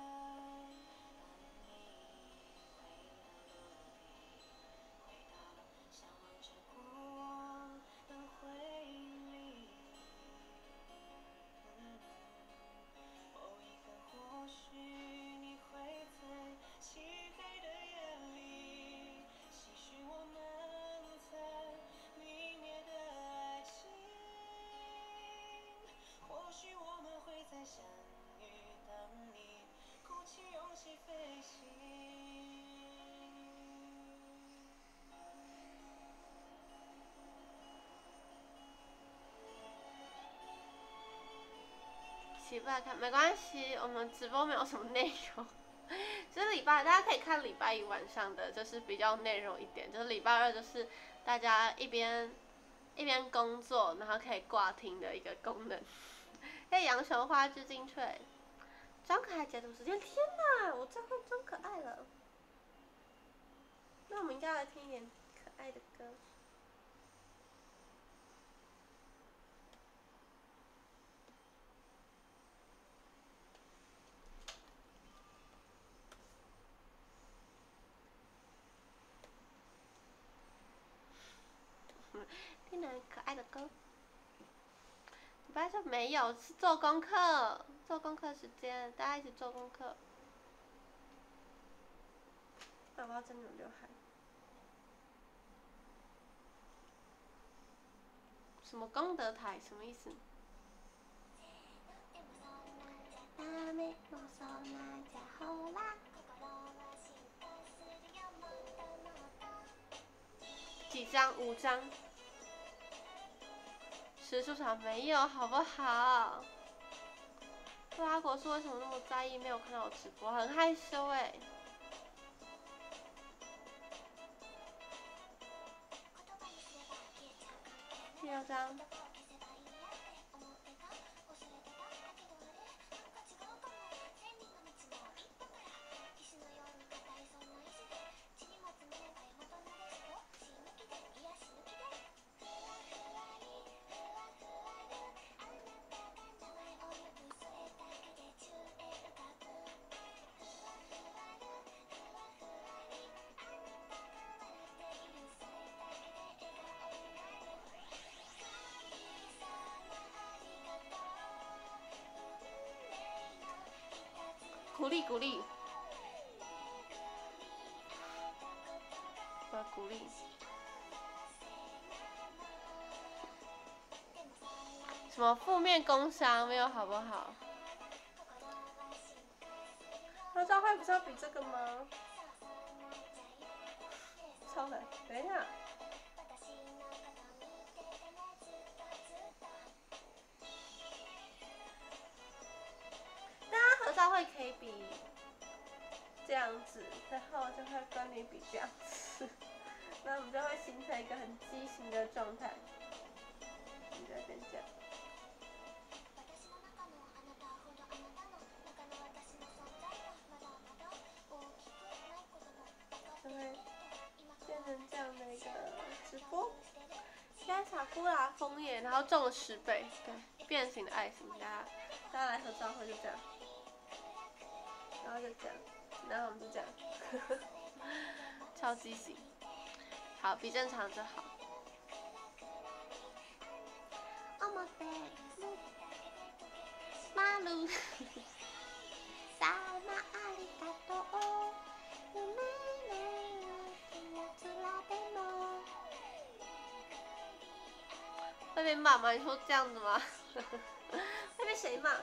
[SPEAKER 1] 起不来看没关系，我们直播没有什么内容。就是礼拜大家可以看礼拜一晚上的，就是比较内容一点。就是礼拜二就是大家一边一边工作，然后可以挂听的一个功能。嘿，杨雄花之精粹，装可爱解读时间，天哪，我真会装可爱了。那我们应该来听一点可爱的歌。听点可爱的歌。礼拜六没有，是做功课，做功课时间，大家一起做功课。宝宝真的有刘海。什么功德台？什么意思？几张？五张。时数少没有，好不好？ 阿果是为什么那么在意没有看到我直播？很害羞哎、欸。第二张。鼓励鼓励，我要鼓励。什么负面工伤没有好不好？合照会不是要比这个吗？超难，等一下。大家合照会可以比这样子，然后就会跟你比这样子，那我们就会形成一个很畸形的状态。你在等这样。就会变成这样的一个直播。现在傻姑啦枫叶，然后中了十倍，对，变形的爱心，大家大家来合照会就这样，然后就这样，然后我们就这样，超畸形。好，比正常就好。马路。萨玛阿里嘎多。会被骂吗？你说这样子吗？会被谁骂？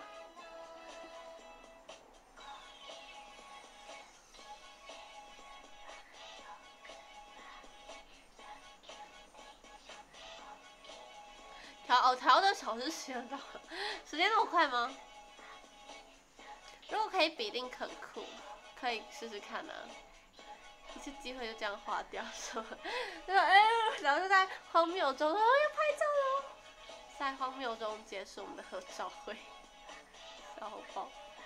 [SPEAKER 1] 调哦，调的小时时间到了，时间那么快吗？如果可以比，一定很酷，可以试试看啊。一次机会就这样花掉，是吧？就哎、欸，然后就在荒谬中，哦，要拍照了，在荒谬中结束我们的合照会，笑爆！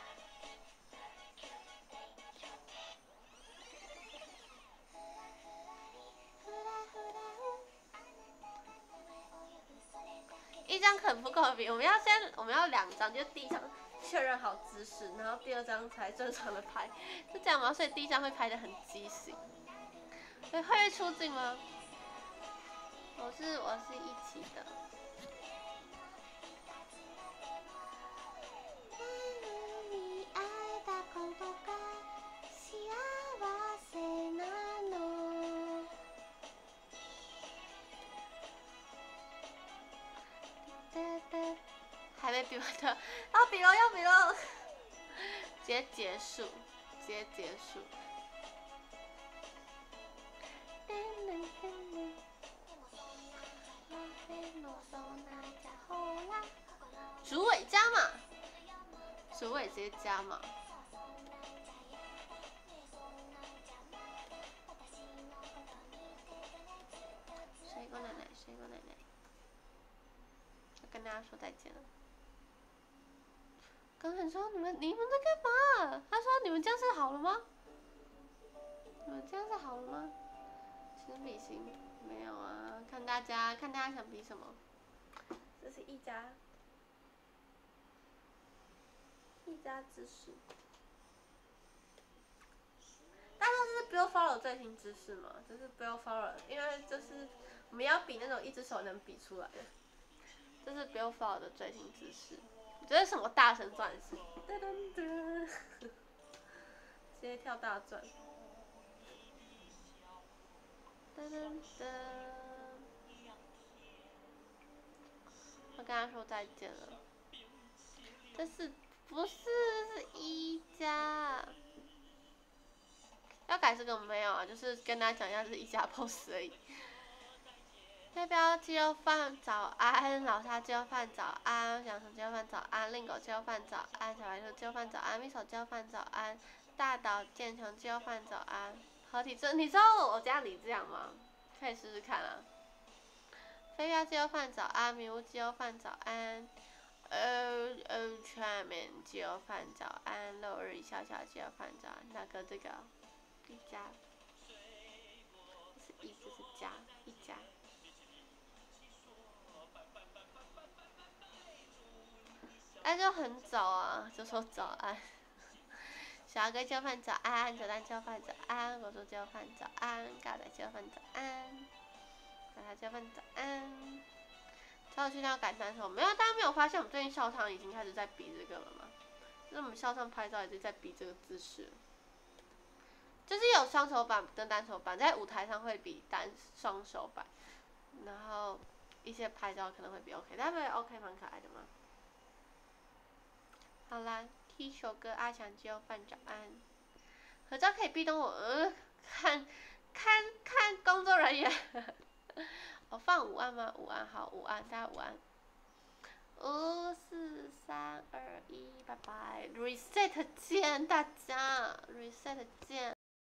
[SPEAKER 1] 一张可能不够比，我们要先，我们要两张，就第一张确认好姿势，然后第二张才正常的拍，是这样吗？所以第一张会拍得很畸形。会会出镜吗？我是我是一起的。还没比完的，要比喽要比喽！直接结束，直接结束。主委加码，主委直接加码。水果奶奶，水果奶奶，要跟大家说再见了。刚才说你们你们在干嘛？他说你们这样是好了吗？你们这样是好了吗？请比心没有啊？看大家看大家想比什么。这是一家一家知识。大家就是不用 follow 最新知识嘛，就是不用 follow， 因为就是我们要比那种一只手能比出来的，这是不用 follow 的最新知识。这是什么大神钻石？噔噔噔，直接跳大钻。噔噔噔，我跟他说再见了。这是不是是一家？要改这个没有啊，就是跟大家讲一下是一家 pose 而已。 黑标鸡肉饭早安，老沙鸡肉饭早安，养成鸡肉饭早安，令狗鸡肉饭早安，小白兔鸡肉饭早安，蜜手鸡肉饭早安，大岛健雄鸡肉饭早安，合体真，你知道我家里这样吗？可以试试看啊。飞镖鸡肉饭早安，迷雾鸡肉饭早安，呃呃全面鸡肉饭早安，六日小小鸡肉饭早安，那个这个一家，这是一，这是家，一家。哎，就很早啊，就说早安。小哥就饭早安，小蛋就饭早安，果叔就饭早安，嘎仔就饭早安，嘎仔就饭早安。超去要改单手，没有，大家没有发现我们最近校上已经开始在比这个了吗？就是我们校上拍照已经在比这个姿势，就是有双手板跟单手板，在舞台上会比单双手板，然后一些拍照可能会比 OK， 大家觉得 OK 蛮可爱的吗？好啦，踢球哥阿强鸡肉饭早安，合照可以壁咚我，呃，看，看看工作人员，我放五万吗？五万好，五万大家五万，五四三二一，拜拜 ，reset 键大家 ，reset 键。